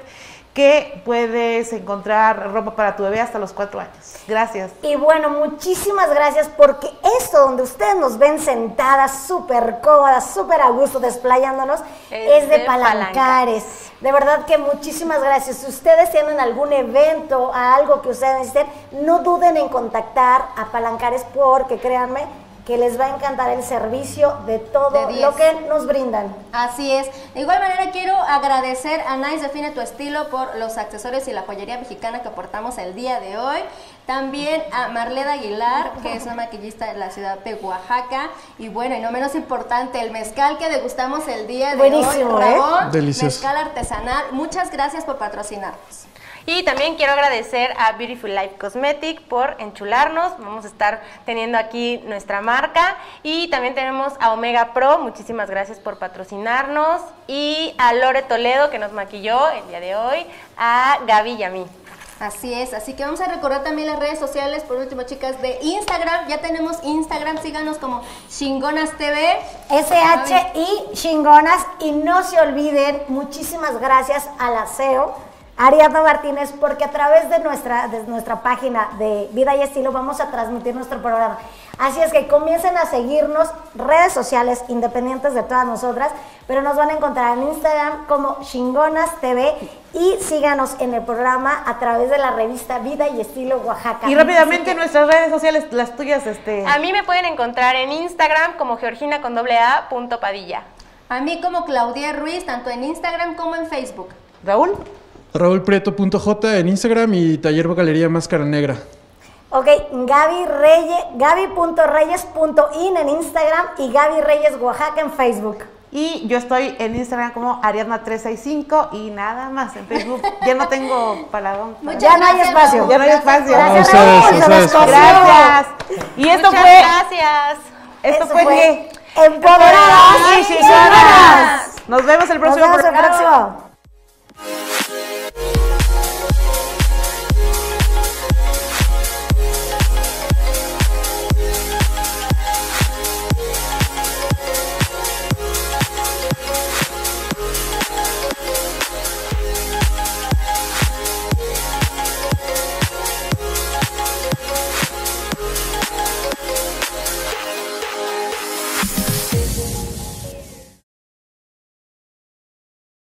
C: que puedes encontrar ropa para tu bebé hasta los cuatro años. Gracias.
A: Y bueno, muchísimas gracias, porque esto donde ustedes nos ven sentadas, súper cómodas, súper a gusto, desplayándonos, es, es de, de Palancares. Palancares. De verdad que muchísimas gracias. Si ustedes tienen algún evento, algo que ustedes necesiten, no duden en contactar a Palancares, porque créanme que les va a encantar el servicio de todo de lo que nos brindan.
B: Así es. De igual manera quiero agradecer a Nice Define Tu Estilo por los accesorios y la joyería mexicana que aportamos el día de hoy. También a Marleda Aguilar, que es una maquillista de la ciudad de Oaxaca. Y bueno, y no menos importante, el mezcal que degustamos el día de
A: Buenísimo,
B: hoy. Ramón,
A: ¿eh?
F: Delicioso.
B: Mezcal artesanal. Muchas gracias por patrocinarnos.
D: Y también quiero agradecer a Beautiful Life Cosmetic por enchularnos. Vamos a estar teniendo aquí nuestra marca. Y también tenemos a Omega Pro, muchísimas gracias por patrocinarnos. Y a Lore Toledo, que nos maquilló el día de hoy. A Gaby y a mí.
B: Así es, así que vamos a recordar también las redes sociales, por último, chicas, de Instagram. Ya tenemos Instagram, síganos como Chingonas T V.
A: S H I Chingonas. Y no se olviden, muchísimas gracias a la C E O, Ariadna Martínez, porque a través de nuestra, de nuestra página de Vida y Estilo vamos a transmitir nuestro programa. Así es que comiencen a seguirnos, redes sociales independientes de todas nosotras, pero nos van a encontrar en Instagram como Chingonas T V, y síganos en el programa a través de la revista Vida y Estilo Oaxaca.
C: Y rápidamente nuestras redes sociales, las tuyas, este...
D: A mí me pueden encontrar en Instagram como Georgina con doble A punto Padilla.
B: A mí como Claudia Ruiz, tanto en Instagram como en Facebook.
C: Raúl.
F: Raúl Prieto punto J en Instagram y Taller Galería Máscara Negra.
A: Ok, Gaby Reyes, Gaby punto reyes punto in en Instagram y Gaby Reyes Oaxaca en Facebook.
C: Y yo estoy en Instagram como Ariadna tres sesenta y cinco y nada más. En Facebook ya no tengo paladón.
B: Muchas
A: Ya no hay
B: gracias,
A: espacio.
B: Raúl.
C: Ya no hay espacio.
A: Gracias,
F: Ustedes,
A: Raúl, se
F: ustedes.
A: descosió.
C: Gracias. Y esto
D: Muchas
C: fue...
D: gracias.
C: Esto
A: Eso
C: fue...
A: fue
C: ¿qué?
A: Empoderadas
C: Ay,
A: y
C: Chingonas.
A: Chingonas.
C: Nos vemos el
A: Nos
C: próximo
A: vemos el
C: programa.
A: próximo.